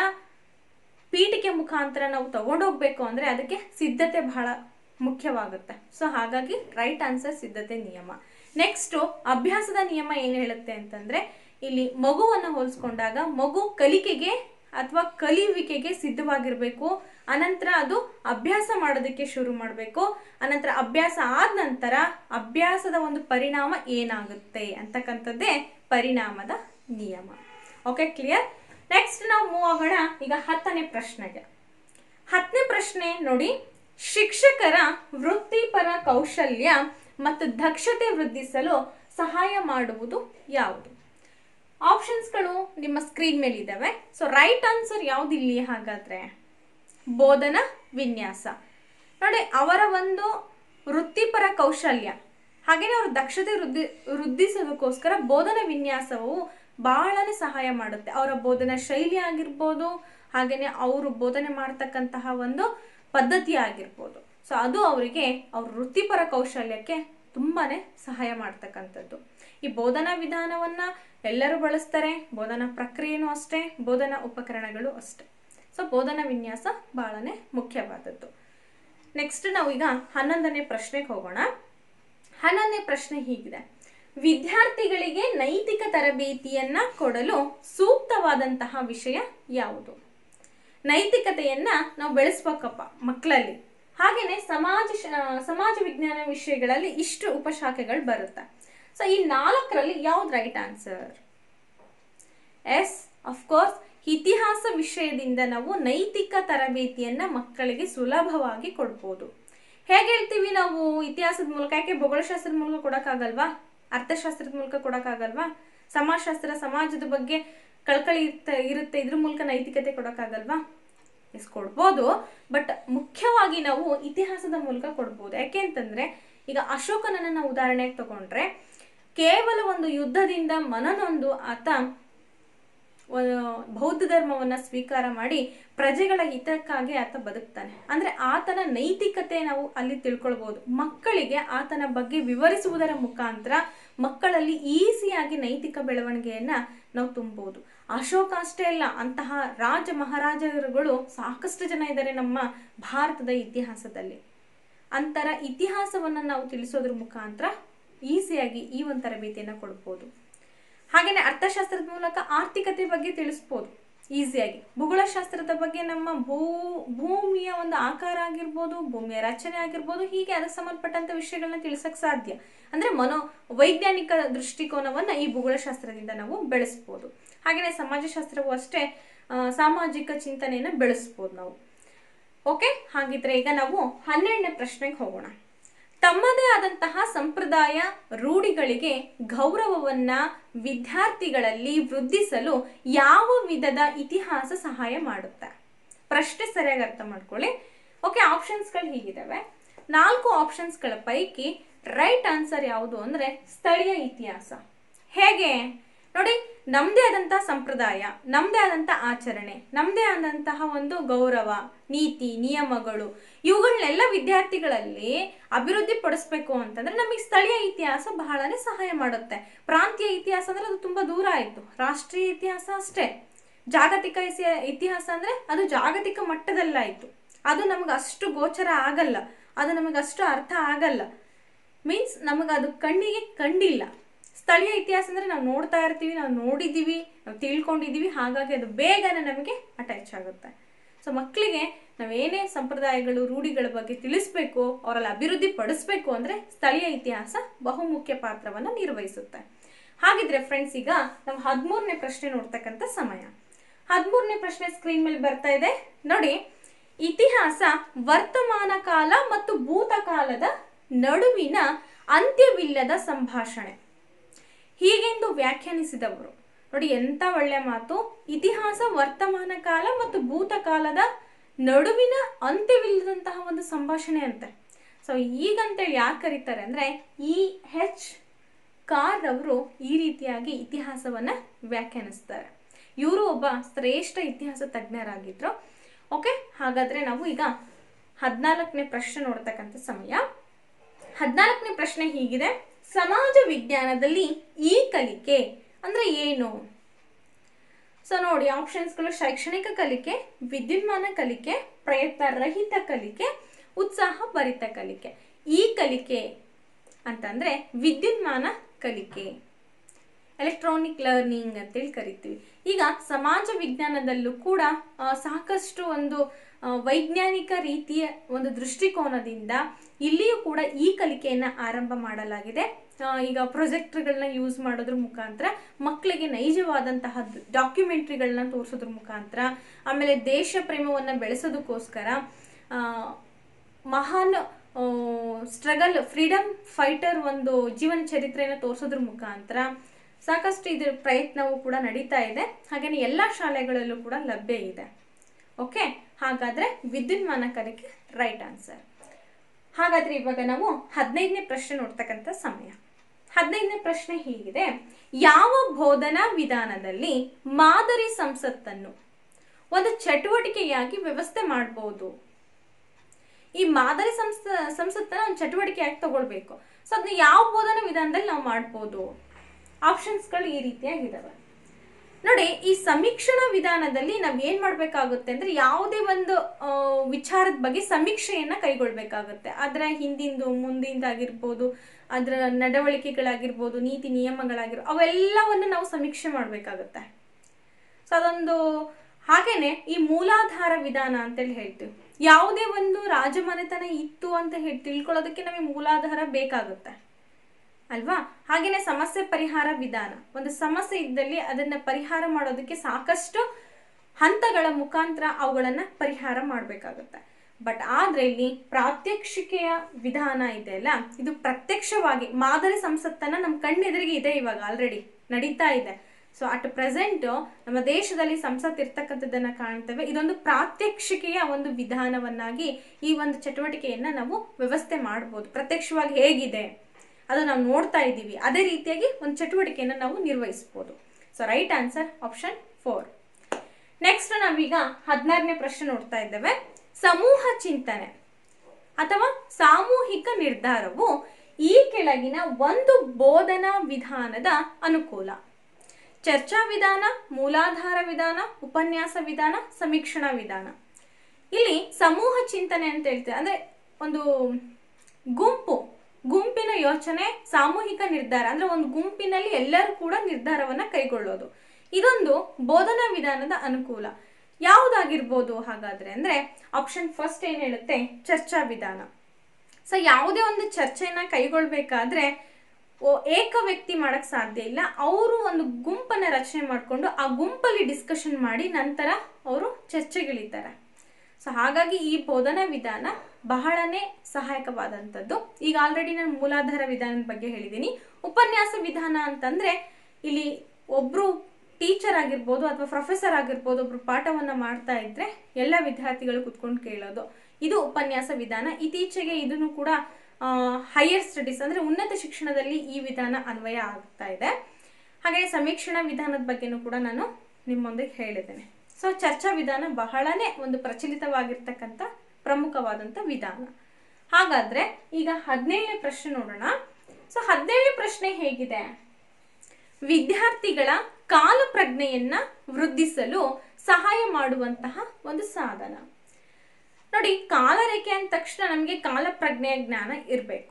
ಪೀಠಿಕೆ ಮುಖಾಂತರ ನಾವು ತಗೊಂಡೋಗ್ಬೇಕು ಅಂದ್ರೆ ಅದಕ್ಕೆ ಸಿದ್ಧತೆ ಬಹಳ ಮುಖ್ಯವಾಗುತ್ತೆ. ಸೊ ಹಾಗಾಗಿ ರೈಟ್ ಆನ್ಸರ್ ಸಿದ್ಧತೆ ನಿಯಮ. ನೆಕ್ಸ್ಟ್ ಅಭ್ಯಾಸದ ನಿಯಮ ಏನ್ ಹೇಳುತ್ತೆ ಅಂತಂದ್ರೆ ಇಲ್ಲಿ ಮಗುವನ್ನ ಹೋಲಿಸ್ಕೊಂಡಾಗ ಮಗು ಕಲಿಕೆಗೆ ಅಥವಾ ಕಲಿಯುವಿಕೆಗೆ ಸಿದ್ಧವಾಗಿರ್ಬೇಕು, ಅನಂತರ ಅದು ಅಭ್ಯಾಸ ಮಾಡೋದಕ್ಕೆ ಶುರು ಮಾಡಬೇಕು, ಅನಂತರ ಅಭ್ಯಾಸ ಆದ ನಂತರ ಅಭ್ಯಾಸದ ಒಂದು ಪರಿಣಾಮ ಏನಾಗುತ್ತೆ ಅಂತಕ್ಕಂಥದ್ದೇ ಪರಿಣಾಮದ ನಿಯಮ. Okay, clear? ನೆಕ್ಸ್ಟ್ ನಾವು ಮೂವ್ ಆಗೋಣ ಈಗ ಹತ್ತನೇ ಪ್ರಶ್ನೆಗೆ. ಹತ್ತನೇ ಪ್ರಶ್ನೆ ನೋಡಿ, ಶಿಕ್ಷಕರ ವೃತ್ತಿಪರ ಕೌಶಲ್ಯ ಮತ್ತು ದಕ್ಷತೆ ವೃದ್ಧಿಸಲು ಸಹಾಯ ಮಾಡುವುದು ಯಾವುದು? ಆಪ್ಷನ್ಸ್ಗಳು ನಿಮ್ಮ ಸ್ಕ್ರೀನ್ ಮೇಲೆ ಇದ್ದಾವೆ. ಸೊ ರೈಟ್ ಆನ್ಸರ್ ಯಾವ್ದು ಇಲ್ಲಿ? ಹಾಗಾದ್ರೆ ಬೋಧನಾ ವಿನ್ಯಾಸ. ನೋಡಿ, ಅವರ ಒಂದು ವೃತ್ತಿಪರ ಕೌಶಲ್ಯ ಹಾಗೇನೆ ಅವ್ರ ದಕ್ಷತೆ ವೃದ್ಧಿ ವೃದ್ಧಿಸೋದಕ್ಕೋಸ್ಕರ ಬೋಧನಾ ವಿನ್ಯಾಸವು ಬಹಳನೇ ಸಹಾಯ ಮಾಡುತ್ತೆ. ಅವರ ಬೋಧನಾ ಶೈಲಿ ಆಗಿರ್ಬೋದು, ಹಾಗೇನೆ ಅವರು ಬೋಧನೆ ಮಾಡ್ತಕ್ಕಂತಹ ಒಂದು ಪದ್ಧತಿ ಆಗಿರ್ಬೋದು. ಸೊ ಅದು ಅವರಿಗೆ ಅವ್ರ ವೃತ್ತಿಪರ ಕೌಶಲ್ಯಕ್ಕೆ ತುಂಬಾನೇ ಸಹಾಯ ಮಾಡ್ತಕ್ಕಂಥದ್ದು. ಈ ಬೋಧನಾ ವಿಧಾನವನ್ನ ಎಲ್ಲರೂ ಬಳಸ್ತಾರೆ, ಬೋಧನಾ ಪ್ರಕ್ರಿಯೆನೂ ಅಷ್ಟೇ, ಬೋಧನಾ ಉಪಕರಣಗಳು ಅಷ್ಟೇ. ಸೊ ಬೋಧನಾ ವಿನ್ಯಾಸ ಬಹಳನೇ ಮುಖ್ಯವಾದದ್ದು. ನೆಕ್ಸ್ಟ್ ನಾವು ಈಗ ಹನ್ನೊಂದನೇ ಪ್ರಶ್ನೆಗೆ ಹೋಗೋಣ. ಹನ್ನೊಂದನೇ ಪ್ರಶ್ನೆ ಹೀಗಿದೆ: ವಿದ್ಯಾರ್ಥಿಗಳಿಗೆ ನೈತಿಕ ತರಬೇತಿಯನ್ನ ಕೊಡಲು ಸೂಕ್ತವಾದಂತಹ ವಿಷಯ ಯಾವುದು? ನೈತಿಕತೆಯನ್ನ ನಾವು ಬೆಳೆಸ್ಬೇಕಪ್ಪ ಮಕ್ಕಳಲ್ಲಿ. ಹಾಗೇನೆ ಸಮಾಜ ಸಮಾಜ ವಿಜ್ಞಾನ ವಿಷಯಗಳಲ್ಲಿ ಇಷ್ಟು ಉಪಶಾಖೆಗಳು ಬರುತ್ತೆ. ಸೊ ಈ ನಾಲ್ಕರಲ್ಲಿ ಯಾವ್ದು ರೈಟ್ ಆನ್ಸರ್? ಎಸ್, ಅಫ್ಕೋರ್ಸ್ ಇತಿಹಾಸ ವಿಷಯದಿಂದ ನಾವು ನೈತಿಕ ತರಬೇತಿಯನ್ನ ಮಕ್ಕಳಿಗೆ ಸುಲಭವಾಗಿ ಕೊಡ್ಬೋದು. ಹೇಗೆ ಹೇಳ್ತೀವಿ ನಾವು ಇತಿಹಾಸದ ಮೂಲಕ? ಯಾಕೆ ಭೂಗೋಳಶಾಸ್ತ್ರದ ಮೂಲಕ ಕೊಡಕ್ಕಾಗಲ್ವಾ? ಅರ್ಥಶಾಸ್ತ್ರದ ಮೂಲಕ ಕೊಡಕ್ಕಾಗಲ್ವಾ? ಸಮಾಜಶಾಸ್ತ್ರ, ಸಮಾಜದ ಬಗ್ಗೆ ಕಳ್ಕಳಿ ಇರ್ತ ಇರುತ್ತೆ ಇದ್ರ ಮೂಲಕ ನೈತಿಕತೆ ಕೊಡಕ್ಕಾಗಲ್ವಾ? ಎಸ್, ಕೊಡ್ಬೋದು. ಬಟ್ ಮುಖ್ಯವಾಗಿ ನಾವು ಇತಿಹಾಸದ ಮೂಲಕ ಕೊಡ್ಬೋದು. ಯಾಕೆ ಅಂತಂದ್ರೆ ಈಗ ಅಶೋಕನನ್ನ ನಾವು ಉದಾಹರಣೆಗೆ ತಗೊಂಡ್ರೆ ಕೇವಲ ಒಂದು ಯುದ್ಧದಿಂದ ಮನನೊಂದು ಆತ ಬೌದ್ಧ ಧರ್ಮವನ್ನ ಸ್ವೀಕಾರ ಮಾಡಿ ಪ್ರಜೆಗಳ ಹಿತಕ್ಕಾಗಿ ಆತ ಬದುಕ್ತಾನೆ. ಅಂದ್ರೆ ಆತನ ನೈತಿಕತೆ ನಾವು ಅಲ್ಲಿ ತಿಳ್ಕೊಳ್ಬಹುದು. ಮಕ್ಕಳಿಗೆ ಆತನ ಬಗ್ಗೆ ವಿವರಿಸುವುದರ ಮುಖಾಂತರ ಮಕ್ಕಳಲ್ಲಿ ಈಸಿಯಾಗಿ ನೈತಿಕ ಬೆಳವಣಿಗೆಯನ್ನ ನಾವು ತುಂಬಬಹುದು. ಅಶೋಕ ಅಷ್ಟೇ ಅಲ್ಲ, ಅಂತಹ ರಾಜ ಮಹಾರಾಜರುಗಳು ಸಾಕಷ್ಟು ಜನ ಇದ್ದಾರೆ ನಮ್ಮ ಭಾರತದ ಇತಿಹಾಸದಲ್ಲಿ. ಅಂತರ ಇತಿಹಾಸವನ್ನ ನಾವು ತಿಳಿಸೋದ್ರ ಮುಖಾಂತರ ಈಸಿಯಾಗಿ ಈ ಒಂದು ತರಬೇತಿಯನ್ನ ಕೊಡ್ಬೋದು. ಹಾಗೇನೆ ಅರ್ಥಶಾಸ್ತ್ರದ ಮೂಲಕ ಆರ್ಥಿಕತೆ ಬಗ್ಗೆ ತಿಳಿಸ್ಬೋದು ಈಸಿಯಾಗಿ. ಭೂಗೋಳಶಾಸ್ತ್ರದ ಬಗ್ಗೆ ನಮ್ಮ ಭೂ ಭೂಮಿಯ ಒಂದು ಆಕಾರ ಆಗಿರ್ಬೋದು, ಭೂಮಿಯ ರಚನೆ ಆಗಿರ್ಬೋದು, ಹೀಗೆ ಅದಕ್ಕೆ ಸಂಬಂಧಪಟ್ಟಂತ ವಿಷಯಗಳನ್ನ ತಿಳಿಸಕ್ ಸಾಧ್ಯ. ಅಂದ್ರೆ ಮನೋ ವೈಜ್ಞಾನಿಕ ದೃಷ್ಟಿಕೋನವನ್ನ ಈ ಭೂಗೋಳಶಾಸ್ತ್ರದಿಂದ ನಾವು ಬೆಳೆಸ್ಬೋದು. ಹಾಗೇನೆ ಸಮಾಜಶಾಸ್ತ್ರವೂ ಅಷ್ಟೇ ಸಾಮಾಜಿಕ ಚಿಂತನೆಯನ್ನ ಬೆಳೆಸ್ಬೋದು ನಾವು. ಓಕೆ, ಹಾಗಿದ್ರೆ ಈಗ ನಾವು ಹನ್ನೆರಡನೇ ಪ್ರಶ್ನೆಗೆ ಹೋಗೋಣ. ತಮ್ಮದೇ ಆದಂತಹ ಸಂಪ್ರದಾಯ ರೂಢಿಗಳಿಗೆ ಗೌರವವನ್ನ ವಿದ್ಯಾರ್ಥಿಗಳಲ್ಲಿ ವೃದ್ಧಿಸಲು ಯಾವ ವಿಧದ ಇತಿಹಾಸ ಸಹಾಯ ಮಾಡುತ್ತೆ? ಪ್ರಶ್ನೆ ಸರಿಯಾಗಿ ಅರ್ಥ ಮಾಡ್ಕೊಳ್ಳಿ. ಓಕೆ, ಆಪ್ಷನ್ಸ್ಗಳು ಹೀಗಿದಾವೆ. ನಾಲ್ಕು ಆಪ್ಷನ್ಸ್ಗಳ ಪೈಕಿ ರೈಟ್ ಆನ್ಸರ್ ಯಾವುದು ಅಂದ್ರೆ ಸ್ಥಳೀಯ ಇತಿಹಾಸ. ಹೇಗೆ ನೋಡಿ, ನಮ್ದೇ ಆದಂತಹ ಸಂಪ್ರದಾಯ, ನಮ್ದೇ ಆದಂತಹ ಆಚರಣೆ, ನಮ್ದೇ ಆದಂತಹ ಒಂದು ಗೌರವ, ನೀತಿ ನಿಯಮಗಳು, ಇವುಗಳನ್ನೆಲ್ಲ ವಿದ್ಯಾರ್ಥಿಗಳಲ್ಲಿ ಅಭಿವೃದ್ಧಿ ಪಡಿಸ್ಬೇಕು ಅಂತಂದ್ರೆ ನಮಗೆ ಸ್ಥಳೀಯ ಇತಿಹಾಸ ಬಹಳನೇ ಸಹಾಯ ಮಾಡುತ್ತೆ. ಪ್ರಾಂತೀಯ ಇತಿಹಾಸ ಅಂದ್ರೆ ಅದು ತುಂಬಾ ದೂರ ಆಯ್ತು. ರಾಷ್ಟ್ರೀಯ ಇತಿಹಾಸ ಅಷ್ಟೇ. ಜಾಗತಿಕ ಇತಿಹಾಸ ಅಂದ್ರೆ ಅದು ಜಾಗತಿಕ ಮಟ್ಟದಲ್ಲಾಯ್ತು. ಅದು ನಮಗೆ ಅಷ್ಟು ಗೋಚರ ಆಗಲ್ಲ, ಅದು ನಮಗೆ ಅಷ್ಟು ಅರ್ಥ ಆಗಲ್ಲ. ಮೀನ್ಸ್ ನಮಗೆ ಅದು ಕಣ್ಣಿಗೆ ಕಂಡಿಲ್ಲ. ಸ್ಥಳೀಯ ಇತಿಹಾಸ ಅಂದ್ರೆ ನಾವು ನೋಡ್ತಾ ಇರ್ತೀವಿ, ನಾವು ನೋಡಿದ್ದೀವಿ, ನಾವು ತಿಳ್ಕೊಂಡಿದ್ದೀವಿ, ಹಾಗಾಗಿ ಅದು ಬೇಗನೆ ನಮಗೆ ಅಟ್ಯಾಚ್ ಆಗುತ್ತೆ. ಸೊ ಮಕ್ಕಳಿಗೆ ನಾವೇನೇ ಸಂಪ್ರದಾಯಗಳು ರೂಢಿಗಳ ಬಗ್ಗೆ ತಿಳಿಸ್ಬೇಕು, ಅವರಲ್ಲಿ ಅಭಿವೃದ್ಧಿ ಪಡಿಸ್ಬೇಕು ಅಂದ್ರೆ ಸ್ಥಳೀಯ ಇತಿಹಾಸ ಬಹುಮುಖ್ಯ ಪಾತ್ರವನ್ನು ನಿರ್ವಹಿಸುತ್ತೆ. ಹಾಗಿದ್ರೆ ಫ್ರೆಂಡ್ಸ್, ಈಗ ನಾವು ಹದಿಮೂರನೇ ಪ್ರಶ್ನೆ ನೋಡ್ತಕ್ಕಂಥ ಸಮಯ. ಹದಿಮೂರನೇ ಪ್ರಶ್ನೆ ಸ್ಕ್ರೀನ್ ಮೇಲೆ ಬರ್ತಾ ಇದೆ ನೋಡಿ. ಇತಿಹಾಸ ವರ್ತಮಾನ ಕಾಲ ಮತ್ತು ಭೂತಕಾಲದ ನಡುವಿನ ಅಂತ್ಯವಿಲ್ಲದ ಸಂಭಾಷಣೆ ಹೀಗೆಂದು ವ್ಯಾಖ್ಯಾನಿಸಿದವರು. ನೋಡಿ ಎಂತ ಒಳ್ಳೆ ಮಾತು. ಇತಿಹಾಸ ವರ್ತಮಾನ ಕಾಲ ಮತ್ತು ಭೂತಕಾಲದ ನಡುವಿನ ಅಂತ್ಯವಿಲ್ಲದಂತಹ ಒಂದು ಸಂಭಾಷಣೆ ಅಂತೆ. ಸೊ ಈಗಂತೇಳಿ ಯಾಕೆ ಕರೀತಾರೆ ಅಂದ್ರೆ ಇ ಹೆಚ್ ಕಾರ್ ಅವರು ಈ ರೀತಿಯಾಗಿ ಇತಿಹಾಸವನ್ನ ವ್ಯಾಖ್ಯಾನಿಸ್ತಾರೆ. ಇವರು ಒಬ್ಬ ಶ್ರೇಷ್ಠ ಇತಿಹಾಸ ತಜ್ಞರಾಗಿದ್ರು. ಓಕೆ, ಹಾಗಾದ್ರೆ ನಾವು ಈಗ ಹದಿನಾಲ್ಕನೇ ಪ್ರಶ್ನೆ ನೋಡ್ತಕ್ಕಂಥ ಸಮಯ. ಹದಿನಾಲ್ಕನೇ ಪ್ರಶ್ನೆ ಹೀಗಿದೆ. ಸಮಾಜ ವಿಜ್ಞಾನದಲ್ಲಿ ಈ ಕಲಿಕೆ ಅಂದ್ರೆ ಏನು? ಸೊ ನೋಡಿ, ಆಪ್ಷನ್ಸ್ಗಳು ಶೈಕ್ಷಣಿಕ ಕಲಿಕೆ, ವಿದ್ಯುನ್ಮಾನ ಕಲಿಕೆ, ಪ್ರಯತ್ನ ರಹಿತ ಕಲಿಕೆ, ಉತ್ಸಾಹ ಭರಿತ ಕಲಿಕೆ. ಈ ಕಲಿಕೆ ಅಂತಂದ್ರೆ ವಿದ್ಯುನ್ಮಾನ ಕಲಿಕೆ, ಎಲೆಕ್ಟ್ರಾನಿಕ್ ಲರ್ನಿಂಗ್ ಅಂತೇಳಿ ಕರಿತೀವಿ. ಈಗ ಸಮಾಜ ವಿಜ್ಞಾನದಲ್ಲೂ ಕೂಡ ಸಾಕಷ್ಟು ಒಂದು ವೈಜ್ಞಾನಿಕ ರೀತಿಯ ಒಂದು ದೃಷ್ಟಿಕೋನದಿಂದ ಇಲ್ಲಿಯೂ ಕೂಡ ಈ ಕಲಿಕೆಯನ್ನ ಆರಂಭ ಮಾಡಲಾಗಿದೆ. ಈಗ ಪ್ರೊಜೆಕ್ಟರ್ಗಳನ್ನ ಯೂಸ್ ಮಾಡೋದ್ರ ಮುಖಾಂತರ ಮಕ್ಕಳಿಗೆ ನೈಜವಾದಂತಹ ಡಾಕ್ಯುಮೆಂಟ್ರಿಗಳನ್ನ ತೋರಿಸೋದ್ರ ಮುಖಾಂತರ, ಆಮೇಲೆ ದೇಶ ಪ್ರೇಮವನ್ನ ಬೆಳೆಸೋದಕ್ಕೋಸ್ಕರ ಮಹಾನ್ ಸ್ಟ್ರಗಲ್ ಫ್ರೀಡಮ್ ಫೈಟರ್ ಒಂದು ಜೀವನ ಚರಿತ್ರೆಯನ್ನು ತೋರಿಸೋದ್ರ ಮುಖಾಂತರ ಸಾಕಷ್ಟು ಇದರ ಪ್ರಯತ್ನವೂ ಕೂಡ ನಡೀತಾ ಇದೆ. ಹಾಗೇನೆ ಎಲ್ಲ ಶಾಲೆಗಳಲ್ಲೂ ಕೂಡ ಲಭ್ಯ ಇದೆ. ಓಕೆ, ಹಾಗಾದ್ರೆ ವಿದ್ಯುನ್ಮಾನ ಕಲಿಕೆ ರೈಟ್ ಆನ್ಸರ್. ಹಾಗಾದ್ರೆ ಇವಾಗ ನಾವು ಹದಿನೈದನೇ ಪ್ರಶ್ನೆ ನೋಡ್ತಕ್ಕಂಥ ಸಮಯ. ಹದಿನೈದನೇ ಪ್ರಶ್ನೆ ಹೀಗಿದೆ. ಯಾವ ಬೋಧನಾ ವಿಧಾನದಲ್ಲಿ ಮಾದರಿ ಸಂಸತ್ತನ್ನು ಒಂದು ಚಟುವಟಿಕೆಯಾಗಿ ವ್ಯವಸ್ಥೆ ಮಾಡಬಹುದು? ಈ ಮಾದರಿ ಸಂಸ ಸಂಸತ್ತನ್ನ ಒಂದು ಚಟುವಟಿಕೆಯಾಗಿ ತಗೊಳ್ಬೇಕು. ಸೊ ಅದನ್ನ ಯಾವ ಬೋಧನಾ ವಿಧಾನದಲ್ಲಿ ನಾವು ಮಾಡ್ಬೋದು? ಆಪ್ಷನ್ಸ್ಗಳು ಈ ರೀತಿಯಾಗಿದ್ದಾವೆ ನೋಡಿ. ಈ ಸಮೀಕ್ಷಣಾ ವಿಧಾನದಲ್ಲಿ ನಾವ್ ಏನ್ ಮಾಡ್ಬೇಕಾಗುತ್ತೆ ಅಂದ್ರೆ ಯಾವುದೇ ಒಂದು ವಿಚಾರದ ಬಗ್ಗೆ ಸಮೀಕ್ಷೆಯನ್ನ ಕೈಗೊಳ್ಬೇಕಾಗುತ್ತೆ. ಅದರ ಹಿಂದಿಂದು ಮುಂದಿಂದಾಗಿರ್ಬೋದು, ಅದರ ನಡವಳಿಕೆಗಳಾಗಿರ್ಬೋದು, ನೀತಿ ನಿಯಮಗಳಾಗಿರ್ಬೋದು, ಅವೆಲ್ಲವನ್ನು ನಾವು ಸಮೀಕ್ಷೆ ಮಾಡ್ಬೇಕಾಗುತ್ತೆ. ಸೊ ಅದೊಂದು ಹಾಗೇನೆ ಈ ಮೂಲಾಧಾರ ವಿಧಾನ ಅಂತೇಳಿ ಹೇಳ್ತೀವಿ. ಯಾವುದೇ ಒಂದು ರಾಜಮನೆತನ ಇತ್ತು ಅಂತ ಹೇಳಿ ತಿಳ್ಕೊಳ್ಳೋದಕ್ಕೆ ನಮಗೆ ಮೂಲಾಧಾರ ಬೇಕಾಗುತ್ತೆ ಅಲ್ವಾ? ಹಾಗೇನೆ ಸಮಸ್ಯೆ ಪರಿಹಾರ ವಿಧಾನ. ಒಂದು ಸಮಸ್ಯೆ ಇದ್ದಲ್ಲಿ ಅದನ್ನ ಪರಿಹಾರ ಮಾಡೋದಕ್ಕೆ ಸಾಕಷ್ಟು ಹಂತಗಳ ಮುಖಾಂತರ ಅವುಗಳನ್ನ ಪರಿಹಾರ ಮಾಡ್ಬೇಕಾಗುತ್ತೆ. ಬಟ್ ಆದ್ರೆ ಇಲ್ಲಿ ಪ್ರಾತ್ಯಕ್ಷಿಕೆಯ ವಿಧಾನ ಇದೆ ಅಲ್ಲ, ಇದು ಪ್ರತ್ಯಕ್ಷವಾಗಿ ಮಾದರಿ ಸಂಸತ್ತನ್ನ ನಮ್ಮ ಕಣ್ಣೆದುರಿಗೆ ಇದೆ, ಇವಾಗ ಆಲ್ರೆಡಿ ನಡೀತಾ ಇದೆ. ಸೊ ಅಟ್ ಪ್ರೆಸೆಂಟ್ ನಮ್ಮ ದೇಶದಲ್ಲಿ ಸಂಸತ್ ಇರ್ತಕ್ಕಂಥದ್ದನ್ನ ಕಾಣ್ತೇವೆ. ಇದೊಂದು ಪ್ರಾತ್ಯಕ್ಷಿಕೆಯ ಒಂದು ವಿಧಾನವನ್ನಾಗಿ ಈ ಒಂದು ಚಟುವಟಿಕೆಯನ್ನ ನಾವು ವ್ಯವಸ್ಥೆ ಮಾಡಬಹುದು. ಪ್ರತ್ಯಕ್ಷವಾಗಿ ಹೇಗಿದೆ ಅದು ನಾವು ನೋಡ್ತಾ ಇದ್ದೀವಿ, ಅದೇ ರೀತಿಯಾಗಿ ಒಂದು ಚಟುವಟಿಕೆಯನ್ನು ನಾವು ನಿರ್ವಹಿಸಬಹುದು. So right answer option four. Next ನಾವೀಗ ಹದಿನಾರನೇ ಪ್ರಶ್ನೆ ನೋಡ್ತಾ ಇದ್ದೇವೆ. ಸಮೂಹ ಚಿಂತನೆ ಅಥವಾ ಸಾಮೂಹಿಕ ನಿರ್ಧಾರವು ಈ ಕೆಳಗಿನ ಒಂದು ಬೋಧನಾ ವಿಧಾನದ ಅನುಕೂಲ. ಚರ್ಚಾ ವಿಧಾನ, ಮೂಲಾಧಾರ ವಿಧಾನ, ಉಪನ್ಯಾಸ ವಿಧಾನ, ಸಮೀಕ್ಷಣಾ ವಿಧಾನ. ಇಲ್ಲಿ ಸಮೂಹ ಚಿಂತನೆ ಅಂತ ಹೇಳ್ತೇವೆ ಅಂದ್ರೆ ಒಂದು ಗುಂಪು ಗುಂಪಿನ ಯೋಚನೆ, ಸಾಮೂಹಿಕ ನಿರ್ಧಾರ ಅಂದ್ರೆ ಒಂದು ಗುಂಪಿನಲ್ಲಿ ಎಲ್ಲರೂ ಕೂಡ ನಿರ್ಧಾರವನ್ನ ಕೈಗೊಳ್ಳೋದು. ಇದೊಂದು ಬೋಧನಾ ವಿಧಾನದ ಅನುಕೂಲ. ಯಾವುದಾಗಿರ್ಬೋದು ಹಾಗಾದ್ರೆ ಅಂದ್ರೆ ಆಪ್ಷನ್ ಫಸ್ಟ್ ಏನ್ ಹೇಳುತ್ತೆ, ಚರ್ಚಾ ವಿಧಾನ. ಸೊ ಯಾವುದೇ ಒಂದು ಚರ್ಚೆಯನ್ನ ಕೈಗೊಳ್ಬೇಕಾದ್ರೆ ಏಕ ವ್ಯಕ್ತಿ ಮಾಡಕ್ ಸಾಧ್ಯ ಇಲ್ಲ. ಅವರು ಒಂದು ಗುಂಪನ್ನ ರಚನೆ ಮಾಡಿಕೊಂಡು ಆ ಗುಂಪಲ್ಲಿ ಡಿಸ್ಕಷನ್ ಮಾಡಿ ನಂತರ ಅವರು ಚರ್ಚೆಗಿಳಿತಾರೆ. ಸೊ ಹಾಗಾಗಿ ಈ ಬೋಧನಾ ವಿಧಾನ ಬಹಳನೇ ಸಹಾಯಕವಾದಂಥದ್ದು. ಈಗ ಆಲ್ರೆಡಿ ನಾನು ಮೂಲಾಧಾರ ವಿಧಾನದ ಬಗ್ಗೆ ಹೇಳಿದ್ದೀನಿ. ಉಪನ್ಯಾಸ ವಿಧಾನ ಅಂತಂದ್ರೆ ಇಲ್ಲಿ ಒಬ್ರು ಟೀಚರ್ ಆಗಿರ್ಬೋದು ಅಥವಾ ಪ್ರೊಫೆಸರ್ ಆಗಿರ್ಬೋದು, ಒಬ್ರು ಪಾಠವನ್ನ ಮಾಡ್ತಾ ಇದ್ರೆ ಎಲ್ಲ ವಿದ್ಯಾರ್ಥಿಗಳು ಕುತ್ಕೊಂಡು ಕೇಳೋದು, ಇದು ಉಪನ್ಯಾಸ ವಿಧಾನ. ಇತ್ತೀಚೆಗೆ ಇದನ್ನು ಕೂಡ ಹೈಯರ್ ಸ್ಟಡೀಸ್ ಅಂದ್ರೆ ಉನ್ನತ ಶಿಕ್ಷಣದಲ್ಲಿ ಈ ವಿಧಾನ ಅನ್ವಯ ಆಗ್ತಾ ಇದೆ. ಹಾಗೆ ಸಮೀಕ್ಷಣಾ ವಿಧಾನದ ಬಗ್ಗೆನೂ ಕೂಡ ನಾನು ನಿಮ್ಮೊಂದಿಗೆ ಹೇಳಿದ್ದೇನೆ. ಸೊ ಚರ್ಚಾ ವಿಧಾನ ಬಹಳನೇ ಒಂದು ಪ್ರಚಲಿತವಾಗಿರ್ತಕ್ಕಂಥ ಪ್ರಮುಖವಾದಂಥ ವಿಧಾನ. ಹಾಗಾದ್ರೆ ಈಗ ಹದಿನೇಳನೇ ಪ್ರಶ್ನೆ ನೋಡೋಣ. ಸೊ ಹದಿನೇಳನೇ ಪ್ರಶ್ನೆ ಹೇಗಿದೆ, ವಿದ್ಯಾರ್ಥಿಗಳ ಕಾಲ ಪ್ರಜ್ಞೆಯನ್ನ ವೃದ್ಧಿಸಲು ಸಹಾಯ ಮಾಡುವಂತಹ ಒಂದು ಸಾಧನ. ನೋಡಿ, ಕಾಲರೇಖೆ ಅಂದ ತಕ್ಷಣ ನಮಗೆ ಕಾಲ ಪ್ರಜ್ಞೆಯ ಜ್ಞಾನ ಇರಬೇಕು.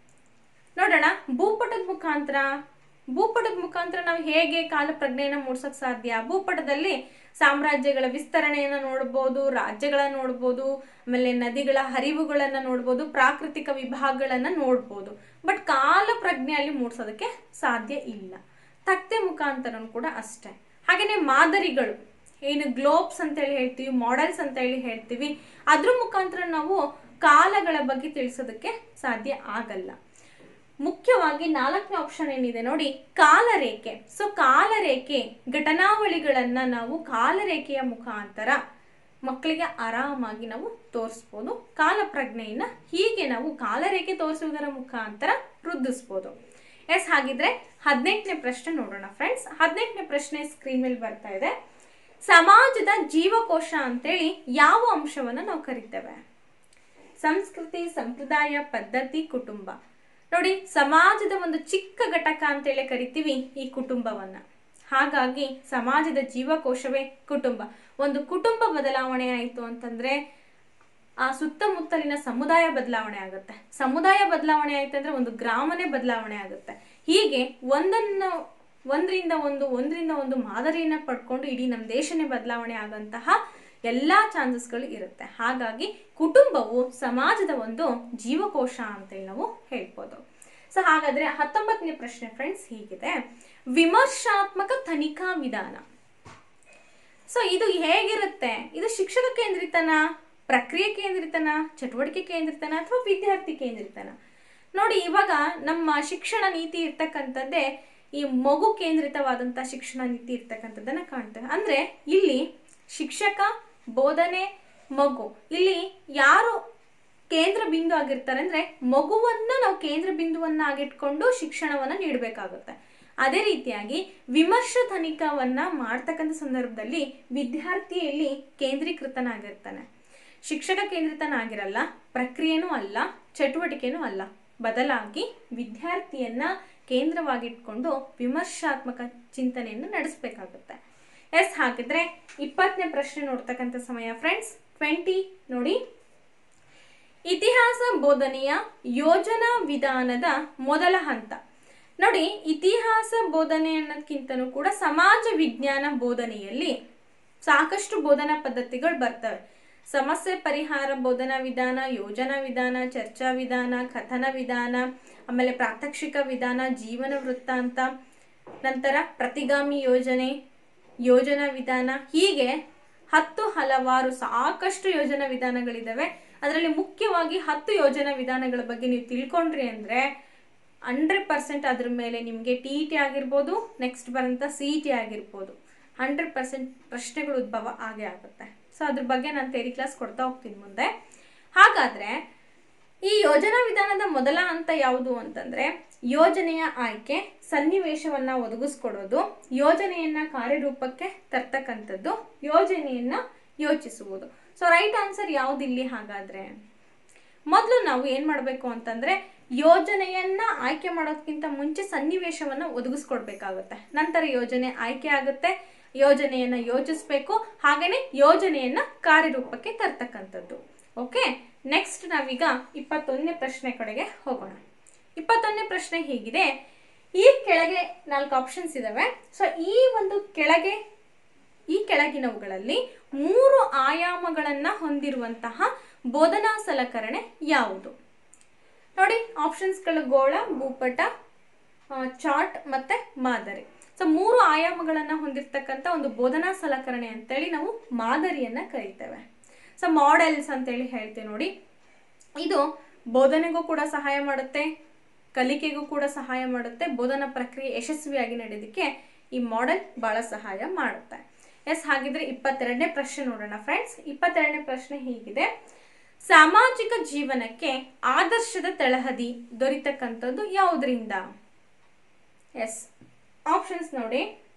ನೋಡೋಣ, ಭೂಪಟದ ಮುಖಾಂತರ ಭೂಪಟದ ಮುಖಾಂತರ ನಾವು ಹೇಗೆ ಕಾಲ ಪ್ರಜ್ಞೆಯನ್ನ ಮೂಡಿಸಕ್ ಸಾಧ್ಯ? ಭೂಪಟದಲ್ಲಿ ಸಾಮ್ರಾಜ್ಯಗಳ ವಿಸ್ತರಣೆಯನ್ನ ನೋಡ್ಬೋದು, ರಾಜ್ಯಗಳನ್ನ ನೋಡ್ಬೋದು, ಆಮೇಲೆ ನದಿಗಳ ಹರಿವುಗಳನ್ನ ನೋಡ್ಬೋದು, ಪ್ರಾಕೃತಿಕ ವಿಭಾಗಗಳನ್ನ ನೋಡ್ಬೋದು. ಬಟ್ ಕಾಲ ಪ್ರಜ್ಞೆಯಲ್ಲಿ ಮೂಡಿಸೋದಕ್ಕೆ ಸಾಧ್ಯ ಇಲ್ಲ. ತಕ್ತೆ ಮುಖಾಂತರನು ಕೂಡ ಅಷ್ಟೇ. ಹಾಗೇನೆ ಮಾದರಿಗಳು, ಏನು ಗ್ಲೋಬ್ಸ್ ಅಂತ ಹೇಳಿ ಹೇಳ್ತೀವಿ, ಮಾಡೆಲ್ಸ್ ಅಂತ ಹೇಳಿ ಹೇಳ್ತೀವಿ, ಅದ್ರ ಮುಖಾಂತರ ನಾವು ಕಾಲಗಳ ಬಗ್ಗೆ ತಿಳಿಸೋದಕ್ಕೆ ಸಾಧ್ಯ ಆಗಲ್ಲ. ಮುಖ್ಯವಾಗಿ ನಾಲ್ಕನೇ ಆಪ್ಷನ್ ಏನಿದೆ ನೋಡಿ, ಕಾಲರೇಖೆ. ಸೊ ಕಾಲರೇಖೆ ಘಟನಾವಳಿಗಳನ್ನ ನಾವು ಕಾಲರೇಖೆಯ ಮುಖಾಂತರ ಮಕ್ಕಳಿಗೆ ಆರಾಮಾಗಿ ನಾವು ತೋರಿಸ್ಬೋದು. ಕಾಲ ಪ್ರಜ್ಞೆಯನ್ನ ಹೀಗೆ ನಾವು ಕಾಲರೇಖೆ ತೋರಿಸುವುದರ ಮುಖಾಂತರ ವೃದ್ಧಿಸ್ಬೋದು. ಎಸ್, ಹಾಗಿದ್ರೆ ಹದಿನೆಂಟನೇ ಪ್ರಶ್ನೆ ನೋಡೋಣ ಫ್ರೆಂಡ್ಸ್. ಹದಿನೆಂಟನೇ ಪ್ರಶ್ನೆ ಸ್ಕ್ರೀನ್ ಮೇಲೆ ಬರ್ತಾ ಇದೆ. ಸಮಾಜದ ಜೀವಕೋಶ ಅಂತೇಳಿ ಯಾವ ಅಂಶವನ್ನ ನಾವು ಕರಿತೇವೆ? ಸಂಸ್ಕೃತಿ, ಸಂಪ್ರದಾಯ, ಪದ್ಧತಿ, ಕುಟುಂಬ. ನೋಡಿ, ಸಮಾಜದ ಒಂದು ಚಿಕ್ಕ ಘಟಕ ಅಂತೇಳಿ ಕರಿತೀವಿ ಈ ಕುಟುಂಬವನ್ನ. ಹಾಗಾಗಿ ಸಮಾಜದ ಜೀವಕೋಶವೇ ಕುಟುಂಬ. ಒಂದು ಕುಟುಂಬ ಬದಲಾವಣೆ ಆಯಿತು ಅಂತಂದ್ರೆ ಆ ಸುತ್ತಮುತ್ತಲಿನ ಸಮುದಾಯ ಬದಲಾವಣೆ ಆಗುತ್ತೆ. ಸಮುದಾಯ ಬದಲಾವಣೆ ಆಯ್ತು ಅಂದ್ರೆ ಒಂದು ಗ್ರಾಮನೇ ಬದಲಾವಣೆ ಆಗುತ್ತೆ. ಹೀಗೆ ಒಂದನ್ನು ಒಂದರಿಂದ ಒಂದು ಒಂದರಿಂದ ಒಂದು ಮಾದರಿಯನ್ನ ಪಡ್ಕೊಂಡು ಇಡೀ ನಮ್ಮ ದೇಶನೇ ಬದಲಾವಣೆ ಆಗಂತಹ ಎಲ್ಲಾ ಚಾನ್ಸಸ್ಗಳು ಇರುತ್ತೆ. ಹಾಗಾಗಿ ಕುಟುಂಬವು ಸಮಾಜದ ಒಂದು ಜೀವಕೋಶ ಅಂತೇಳಿ ನಾವು ಹೇಳ್ಬೋದು. ಸೊ ಹಾಗಾದ್ರೆ ಹತ್ತೊಂಬತ್ತನೇ ಪ್ರಶ್ನೆ ಫ್ರೆಂಡ್ಸ್ ಹೀಗಿದೆ, ವಿಮರ್ಶಾತ್ಮಕ ತನಿಖಾ ವಿಧಾನ. ಸೊ ಇದು ಹೇಗಿರುತ್ತೆ? ಇದು ಶಿಕ್ಷಕ ಕೇಂದ್ರಿತನ, ಪ್ರಕ್ರಿಯೆ ಕೇಂದ್ರಿತನ, ಚಟುವಟಿಕೆ ಕೇಂದ್ರಿತನ ಅಥವಾ ವಿದ್ಯಾರ್ಥಿ ಕೇಂದ್ರಿತನ? ನೋಡಿ, ಇವಾಗ ನಮ್ಮ ಶಿಕ್ಷಣ ನೀತಿ ಇರ್ತಕ್ಕಂಥದ್ದೇ ಈ ಮಗು ಕೇಂದ್ರಿತವಾದಂಥ ಶಿಕ್ಷಣ ನೀತಿ ಇರ್ತಕ್ಕಂಥದ್ದನ್ನ ಕಾಣ್ತೇವೆ. ಅಂದ್ರೆ ಇಲ್ಲಿ ಶಿಕ್ಷಕ, ಬೋಧನೆ, ಮಗು, ಇಲ್ಲಿ ಯಾರು ಕೇಂದ್ರ ಬಿಂದು ಆಗಿರ್ತಾರೆ ಅಂದ್ರೆ ಮಗುವನ್ನ ನಾವು ಕೇಂದ್ರ ಬಿಂದುವನ್ನಾಗಿಟ್ಕೊಂಡು ಶಿಕ್ಷಣವನ್ನ ನೀಡಬೇಕಾಗುತ್ತೆ. ಅದೇ ರೀತಿಯಾಗಿ ವಿಮರ್ಶ ತನಿಖಾವನ್ನ ಮಾಡ್ತಕ್ಕಂಥ ಸಂದರ್ಭದಲ್ಲಿ ವಿದ್ಯಾರ್ಥಿಯಲ್ಲಿ ಕೇಂದ್ರೀಕೃತನಾಗಿರ್ತಾನೆ. ಶಿಕ್ಷಕ ಕೇಂದ್ರಿತನಾಗಿರಲ್ಲ, ಪ್ರಕ್ರಿಯೆನೂ ಅಲ್ಲ, ಚಟುವಟಿಕೆನೂ ಅಲ್ಲ. ಬದಲಾಗಿ ವಿದ್ಯಾರ್ಥಿಯನ್ನ ಕೇಂದ್ರವಾಗಿಟ್ಕೊಂಡು ವಿಮರ್ಶಾತ್ಮಕ ಚಿಂತನೆಯನ್ನು ನಡೆಸಬೇಕಾಗುತ್ತೆ. ಎಸ್, ಹಾಗಿದ್ರೆ ಇಪ್ಪತ್ತನೇ ಪ್ರಶ್ನೆ ನೋಡ್ತಕ್ಕಂಥ ಸಮಯ ಫ್ರೆಂಡ್ಸ್. ಟ್ವೆಂಟಿ ನೋಡಿ, ಇತಿಹಾಸ ಬೋಧನೆಯ ಯೋಜನಾ ವಿಧಾನದ ಮೊದಲ ಹಂತ. ನೋಡಿ, ಇತಿಹಾಸ ಬೋಧನೆ ಅನ್ನೋದಕ್ಕಿಂತನೂ ಕೂಡ ಸಮಾಜ ವಿಜ್ಞಾನ ಬೋಧನೆಯಲ್ಲಿ ಸಾಕಷ್ಟು ಬೋಧನಾ ಪದ್ಧತಿಗಳು ಬರ್ತವೆ. ಸಮಸ್ಯೆ ಪರಿಹಾರ ಬೋಧನಾ ವಿಧಾನ, ಯೋಜನಾ ವಿಧಾನ, ಚರ್ಚಾ ವಿಧಾನ, ಕಥನ ವಿಧಾನ, ಆಮೇಲೆ ಪ್ರಾತ್ಯಕ್ಷಿಕ ವಿಧಾನ, ಜೀವನ ವೃತ್ತಾಂತ, ನಂತರ ಪ್ರತಿಗಾಮಿ ಯೋಜನೆ, ಯೋಜನಾ ವಿಧಾನ, ಹೀಗೆ ಹತ್ತು ಹಲವಾರು ಸಾಕಷ್ಟು ಯೋಜನಾ ವಿಧಾನಗಳಿದಾವೆ. ಅದರಲ್ಲಿ ಮುಖ್ಯವಾಗಿ ಹತ್ತು ಯೋಜನಾ ವಿಧಾನಗಳ ಬಗ್ಗೆ ನೀವು ತಿಳ್ಕೊಂಡ್ರಿ ಅಂದ್ರೆ ಹಂಡ್ರೆಡ್ ಪರ್ಸೆಂಟ್ ಅದ್ರ ಮೇಲೆ ನಿಮಗೆ ಟಿ ಇ ಟಿ ಆಗಿರ್ಬೋದು, ನೆಕ್ಸ್ಟ್ ಬರೋಂಥ ಸಿ ಇ ಟಿ ಆಗಿರ್ಬೋದು, ಹಂಡ್ರೆಡ್ ಪರ್ಸೆಂಟ್ ಪ್ರಶ್ನೆಗಳು ಉದ್ಭವ ಆಗೇ ಆಗುತ್ತೆ. ಸೊ ಅದ್ರ ಬಗ್ಗೆ ನಾನು ಥಿಯರಿ ಕ್ಲಾಸ್ ಕೊಡ್ತಾ ಹೋಗ್ತೀನಿ ಮುಂದೆ. ಹಾಗಾದ್ರೆ ಈ ಯೋಜನಾ ವಿಧಾನದ ಮೊದಲ ಹಂತ ಯಾವುದು ಅಂತಂದ್ರೆ ಯೋಜನೆಯ ಆಯ್ಕೆ, ಸನ್ನಿವೇಶವನ್ನ ಒದಗಿಸ್ಕೊಡೋದು, ಯೋಜನೆಯನ್ನ ಕಾರ್ಯರೂಪಕ್ಕೆ ತರ್ತಕ್ಕಂಥದ್ದು, ಯೋಜನೆಯನ್ನ ಯೋಚಿಸುವುದು. ಸೊ ರೈಟ್ ಆನ್ಸರ್ ಯಾವುದಿಲ್ಲಿ ಹಾಗಾದ್ರೆ? ಮೊದಲು ನಾವು ಏನ್ ಮಾಡಬೇಕು ಅಂತಂದ್ರೆ ಯೋಜನೆಯನ್ನ ಆಯ್ಕೆ ಮಾಡೋದಕ್ಕಿಂತ ಮುಂಚೆ ಸನ್ನಿವೇಶವನ್ನ ಒದಗಿಸ್ಕೊಡ್ಬೇಕಾಗುತ್ತೆ. ನಂತರ ಯೋಜನೆ ಆಯ್ಕೆ ಆಗುತ್ತೆ, ಯೋಜನೆಯನ್ನ ಯೋಚಿಸ್ಬೇಕು, ಹಾಗೇನೆ ಯೋಜನೆಯನ್ನ ಕಾರ್ಯರೂಪಕ್ಕೆ ತರ್ತಕ್ಕಂಥದ್ದು. ಓಕೆ, ನೆಕ್ಸ್ಟ್ ನಾವೀಗ ಇಪ್ಪತ್ತೊಂದನೇ ಪ್ರಶ್ನೆ ಕಡೆಗೆ ಹೋಗೋಣ. ಇಪ್ಪತ್ತೊಂದನೇ ಪ್ರಶ್ನೆ ಹೀಗಿದೆ. ಈ ಕೆಳಗೆ ನಾಲ್ಕು ಆಪ್ಷನ್ಸ್ ಇದಾವೆ. ಸೊ ಈ ಒಂದು ಕೆಳಗೆ ಈ ಕೆಳಗಿನವುಗಳಲ್ಲಿ ಮೂರು ಆಯಾಮಗಳನ್ನ ಹೊಂದಿರುವಂತಹ ಬೋಧನಾ ಸಲಕರಣೆ ಯಾವುದು? ನೋಡಿ, ಆಪ್ಷನ್ಸ್ಗಳು ಗೋಳ, ಭೂಪಟ, ಚಾರ್ಟ್ ಮತ್ತೆ ಮಾದರಿ. ಸೊ ಮೂರು ಆಯಾಮಗಳನ್ನ ಹೊಂದಿರತಕ್ಕಂಥ ಒಂದು ಬೋಧನಾ ಸಲಕರಣೆ ಅಂತೇಳಿ ನಾವು ಮಾದರಿಯನ್ನ ಕರೀತೇವೆ. ಸೊ ಮಾಡೆಲ್ಸ್ ಅಂತೇಳಿ ಹೇಳ್ತೇವೆ ನೋಡಿ. ಇದು ಬೋಧನೆಗೂ ಕೂಡ ಸಹಾಯ ಮಾಡುತ್ತೆ, ಕಲಿಕೆಗೂ ಕೂಡ ಸಹಾಯ ಮಾಡುತ್ತೆ, ಬೋಧನಾ ಪ್ರಕ್ರಿಯೆ ಯಶಸ್ವಿಯಾಗಿ ನಡೆಯೋದಕ್ಕೆ ಈ ಮಾಡೆಲ್ ಬಹಳ ಸಹಾಯ ಮಾಡುತ್ತೆ. ಎಸ್, ಹಾಗಿದ್ರೆ ಇಪ್ಪತ್ತೆರಡನೇ ಪ್ರಶ್ನೆ ನೋಡೋಣ ಫ್ರೆಂಡ್ಸ್. ಇಪ್ಪತ್ತೆರಡನೇ ಪ್ರಶ್ನೆ ಹೀಗಿದೆ. ಸಾಮಾಜಿಕ ಜೀವನಕ್ಕೆ ಆದರ್ಶದ ತಳಹದಿ ದೊರೀತಕ್ಕಂಥದ್ದು ಯಾವುದರಿಂದ? ಎಸ್, ಆಪ್ಷನ್ಸ್ ನೋಡಿ.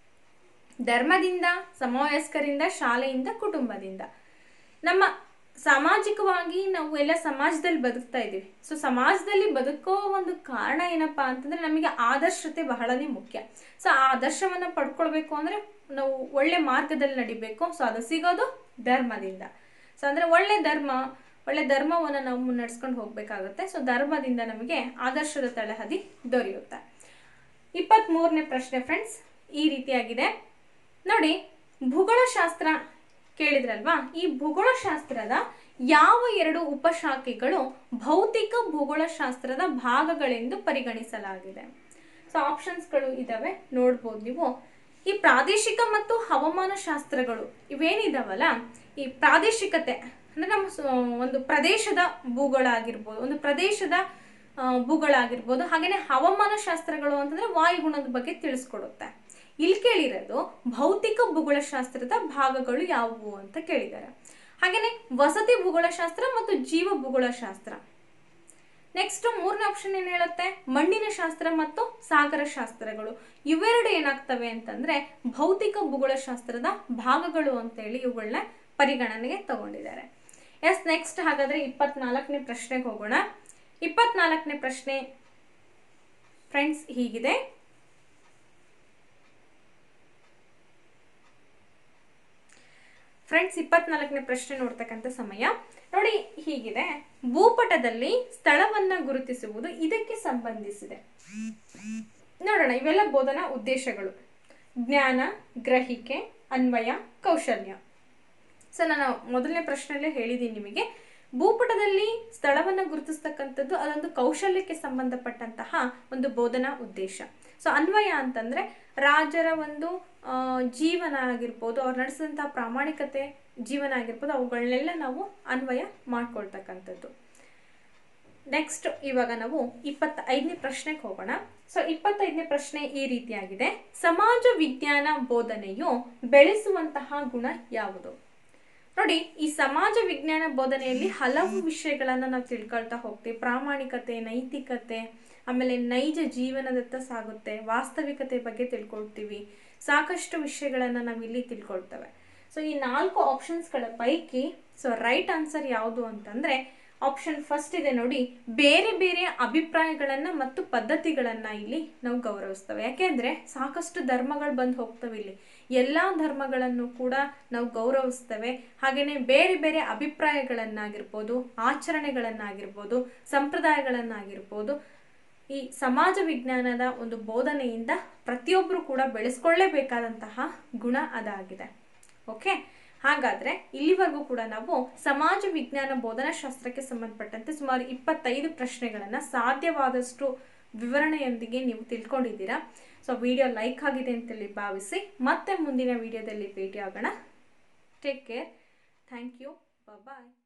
ಧರ್ಮದಿಂದ, ಸಮವಯಸ್ಕರಿಂದ, ಶಾಲೆಯಿಂದ, ಕುಟುಂಬದಿಂದ. ನಮ್ಮ ಸಾಮಾಜಿಕವಾಗಿ ನಾವು ಎಲ್ಲ ಸಮಾಜದಲ್ಲಿ ಬದುಕ್ತಾ ಇದ್ದೀವಿ. ಸೊ ಸಮಾಜದಲ್ಲಿ ಬದುಕೋ ಒಂದು ಕಾರಣ ಏನಪ್ಪಾ ಅಂತಂದ್ರೆ ನಮಗೆ ಆದರ್ಶತೆ ಬಹಳನೇ ಮುಖ್ಯ. ಸೊ ಆ ಆದರ್ಶವನ್ನ ಪಡ್ಕೊಳ್ಬೇಕು ಅಂದ್ರೆ ನಾವು ಒಳ್ಳೆ ಮಾರ್ಗದಲ್ಲಿ ನಡಿಬೇಕು. ಸೊ ಅದು ಸಿಗೋದು ಧರ್ಮದಿಂದ. ಸೊ ಅಂದ್ರೆ ಒಳ್ಳೆ ಧರ್ಮ ಒಳ್ಳೆ ಧರ್ಮವನ್ನು ನಾವು ಮುನ್ನಡೆಸ್ಕೊಂಡು ಹೋಗ್ಬೇಕಾಗುತ್ತೆ. ಸೊ ಧರ್ಮದಿಂದ ನಮಗೆ ಆದರ್ಶದ ತಳಹದಿ ದೊರೆಯುತ್ತೆ. ಇಪ್ಪತ್ತ್ ಮೂರನೇ ಪ್ರಶ್ನೆ ಫ್ರೆಂಡ್ಸ್ ಈ ರೀತಿಯಾಗಿದೆ ನೋಡಿ. ಭೂಗೋಳಶಾಸ್ತ್ರ ಕೇಳಿದ್ರಲ್ವಾ? ಈ ಭೂಗೋಳಶಾಸ್ತ್ರದ ಯಾವ ಎರಡು ಉಪಶಾಖೆಗಳು ಭೌತಿಕ ಭೂಗೋಳಶಾಸ್ತ್ರದ ಭಾಗಗಳೆಂದು ಪರಿಗಣಿಸಲಾಗಿದೆ? ಸೊ ಆಪ್ಷನ್ಸ್ಗಳು ಇದಾವೆ, ನೋಡ್ಬೋದು ನೀವು. ಈ ಪ್ರಾದೇಶಿಕ ಮತ್ತು ಹವಾಮಾನ ಶಾಸ್ತ್ರಗಳು ಇವೇನಿದಾವಲ್ಲ, ಈ ಪ್ರಾದೇಶಿಕತೆ ಅಂದ್ರೆ ನಮ್ಮ ಒಂದು ಪ್ರದೇಶದ ಭೂಗೋಳ ಆಗಿರ್ಬೋದು, ಒಂದು ಪ್ರದೇಶದ ಭೂಗೋಳ ಆಗಿರ್ಬೋದು. ಹಾಗೇನೆ ಹವಾಮಾನ ಶಾಸ್ತ್ರಗಳು ಅಂತಂದ್ರೆ ವಾಯುಗುಣದ ಬಗ್ಗೆ ತಿಳಿಸ್ಕೊಡುತ್ತೆ. ಇಲ್ಲಿ ಕೇಳಿರೋದು ಭೌತಿಕ ಭೂಗೋಳಶಾಸ್ತ್ರದ ಭಾಗಗಳು ಯಾವುವು ಅಂತ ಕೇಳಿದ್ದಾರೆ. ಹಾಗೇನೆ ವಸತಿ ಭೂಗೋಳಶಾಸ್ತ್ರ ಮತ್ತು ಜೀವ ಭೂಗೋಳಶಾಸ್ತ್ರ. ನೆಕ್ಸ್ಟ್ ಮೂರನೇ ಆಪ್ಷನ್ ಏನ್ ಹೇಳುತ್ತೆ? ಮಣ್ಣಿನ ಶಾಸ್ತ್ರ ಮತ್ತು ಸಾಗರ ಶಾಸ್ತ್ರಗಳು. ಇವೆರಡು ಏನಾಗ್ತವೆ ಅಂತಂದ್ರೆ ಭೌತಿಕ ಭೂಗೋಳಶಾಸ್ತ್ರದ ಭಾಗಗಳು ಅಂತೇಳಿ ಇವುಗಳನ್ನ ಪರಿಗಣನೆಗೆ ತಗೊಂಡಿದ್ದಾರೆ. ಎಸ್, ನೆಕ್ಸ್ಟ್ ಹಾಗಾದ್ರೆ ಇಪ್ಪತ್ನಾಲ್ಕನೇ ಪ್ರಶ್ನೆಗೆ ಹೋಗೋಣ. ಇಪ್ಪತ್ನಾಲ್ಕನೇ ಪ್ರಶ್ನೆ ಫ್ರೆಂಡ್ಸ್ ಹೀಗಿದೆ. ಫ್ರೆಂಡ್ಸ್ ಇಪ್ಪತ್ನಾಲ್ಕನೇ ಪ್ರಶ್ನೆ ನೋಡ್ತಕ್ಕಂಥ ಸಮಯ ನೋಡಿ ಹೀಗಿದೆ. ಭೂಪಟದಲ್ಲಿ ಸ್ಥಳವನ್ನ ಗುರುತಿಸುವುದು ಇದಕ್ಕೆ ಸಂಬಂಧಿಸಿದೆ. ನೋಡೋಣ, ಇವೆಲ್ಲ ಬೋಧನಾ ಉದ್ದೇಶಗಳು: ಜ್ಞಾನ, ಗ್ರಹಿಕೆ, ಅನ್ವಯ, ಕೌಶಲ್ಯ. ಸೊ ನಾನು ಮೊದಲನೇ ಪ್ರಶ್ನೆಯಲ್ಲೇ ಹೇಳಿದ್ದೀನಿ ನಿಮಗೆ, ಭೂಪಟದಲ್ಲಿ ಸ್ಥಳವನ್ನ ಗುರುತಿಸ್ತಕ್ಕಂಥದ್ದು ಅದೊಂದು ಕೌಶಲ್ಯಕ್ಕೆ ಸಂಬಂಧಪಟ್ಟಂತಹ ಒಂದು ಬೋಧನಾ ಉದ್ದೇಶ. ಸೊ ಅನ್ವಯ ಅಂತಂದ್ರೆ ರಾಜರ ಒಂದು ಜೀವನ ಆಗಿರ್ಬೋದು, ಅವ್ರು ನಡೆಸಿದಂತಹ ಪ್ರಾಮಾಣಿಕತೆ ಜೀವನ ಆಗಿರ್ಬೋದು, ಅವುಗಳನ್ನೆಲ್ಲ ನಾವು ಅನ್ವಯ ಮಾಡ್ಕೊಳ್ತಕ್ಕಂಥದ್ದು. ನೆಕ್ಸ್ಟ್ ಇವಾಗ ನಾವು ಇಪ್ಪತ್ತೈದನೇ ಪ್ರಶ್ನೆಗೆ ಹೋಗೋಣ. ಸೊ ಇಪ್ಪತ್ತೈದನೇ ಪ್ರಶ್ನೆ ಈ ರೀತಿಯಾಗಿದೆ. ಸಮಾಜ ವಿಜ್ಞಾನ ಬೋಧನೆಯು ಬೆಳೆಸುವಂತಹ ಗುಣ ಯಾವುದು? ನೋಡಿ, ಈ ಸಮಾಜ ವಿಜ್ಞಾನ ಬೋಧನೆಯಲ್ಲಿ ಹಲವು ವಿಷಯಗಳನ್ನ ನಾವು ತಿಳ್ಕೊಳ್ತಾ ಹೋಗ್ತೀವಿ. ಪ್ರಾಮಾಣಿಕತೆ, ನೈತಿಕತೆ, ಆಮೇಲೆ ನೈಜ ಜೀವನದತ್ತ ಸಾಗುತ್ತೆ, ವಾಸ್ತವಿಕತೆ ಬಗ್ಗೆ ತಿಳ್ಕೊಳ್ತೀವಿ, ಸಾಕಷ್ಟು ವಿಷಯಗಳನ್ನ ನಾವು ಇಲ್ಲಿ ತಿಳ್ಕೊಳ್ತೇವೆ. ಸೊ ಈ ನಾಲ್ಕು ಆಪ್ಷನ್ಸ್ಗಳ ಪೈಕಿ ಸೊ ರೈಟ್ ಆನ್ಸರ್ ಯಾವುದು ಅಂತಂದ್ರೆ ಆಪ್ಷನ್ ಫಸ್ಟ್ ಇದೆ ನೋಡಿ. ಬೇರೆ ಬೇರೆ ಅಭಿಪ್ರಾಯಗಳನ್ನ ಮತ್ತು ಪದ್ಧತಿಗಳನ್ನ ಇಲ್ಲಿ ನಾವು ಗೌರವಿಸ್ತೇವೆ. ಯಾಕೆಂದ್ರೆ ಸಾಕಷ್ಟು ಧರ್ಮಗಳು ಬಂದು ಹೋಗ್ತವೆ ಇಲ್ಲಿ. ಎಲ್ಲಾ ಧರ್ಮಗಳನ್ನು ಕೂಡ ನಾವು ಗೌರವಿಸ್ತೇವೆ. ಹಾಗೇನೆ ಬೇರೆ ಬೇರೆ ಅಭಿಪ್ರಾಯಗಳನ್ನಾಗಿರ್ಬೋದು, ಆಚರಣೆಗಳನ್ನಾಗಿರ್ಬೋದು, ಸಂಪ್ರದಾಯಗಳನ್ನಾಗಿರ್ಬೋದು, ಈ ಸಮಾಜ ವಿಜ್ಞಾನದ ಒಂದು ಬೋಧನೆಯಿಂದ ಪ್ರತಿಯೊಬ್ಬರು ಕೂಡ ಬೆಳೆಸ್ಕೊಳ್ಳೇಬೇಕಾದಂತಹ ಗುಣ ಅದಾಗಿದೆ. ಓಕೆ, ಹಾಗಾದ್ರೆ ಇಲ್ಲಿವರೆಗೂ ಕೂಡ ನಾವು ಸಮಾಜ ವಿಜ್ಞಾನ ಬೋಧನಾ ಶಾಸ್ತ್ರಕ್ಕೆ ಸಂಬಂಧಪಟ್ಟಂತೆ ಸುಮಾರು ಇಪ್ಪತ್ತೈದು ಪ್ರಶ್ನೆಗಳನ್ನ ಸಾಧ್ಯವಾದಷ್ಟು ವಿವರಣೆಯೊಂದಿಗೆ ನೀವು ತಿಳ್ಕೊಂಡಿದ್ದೀರಾ. ಸೊ ವಿಡಿಯೋ ಲೈಕ್ ಆಗಿದೆ ಅಂತೇಳಿ ಭಾವಿಸಿ ಮತ್ತೆ ಮುಂದಿನ ವಿಡಿಯೋದಲ್ಲಿ ಭೇಟಿ ಆಗೋಣ. Take care. Thank you. Bye.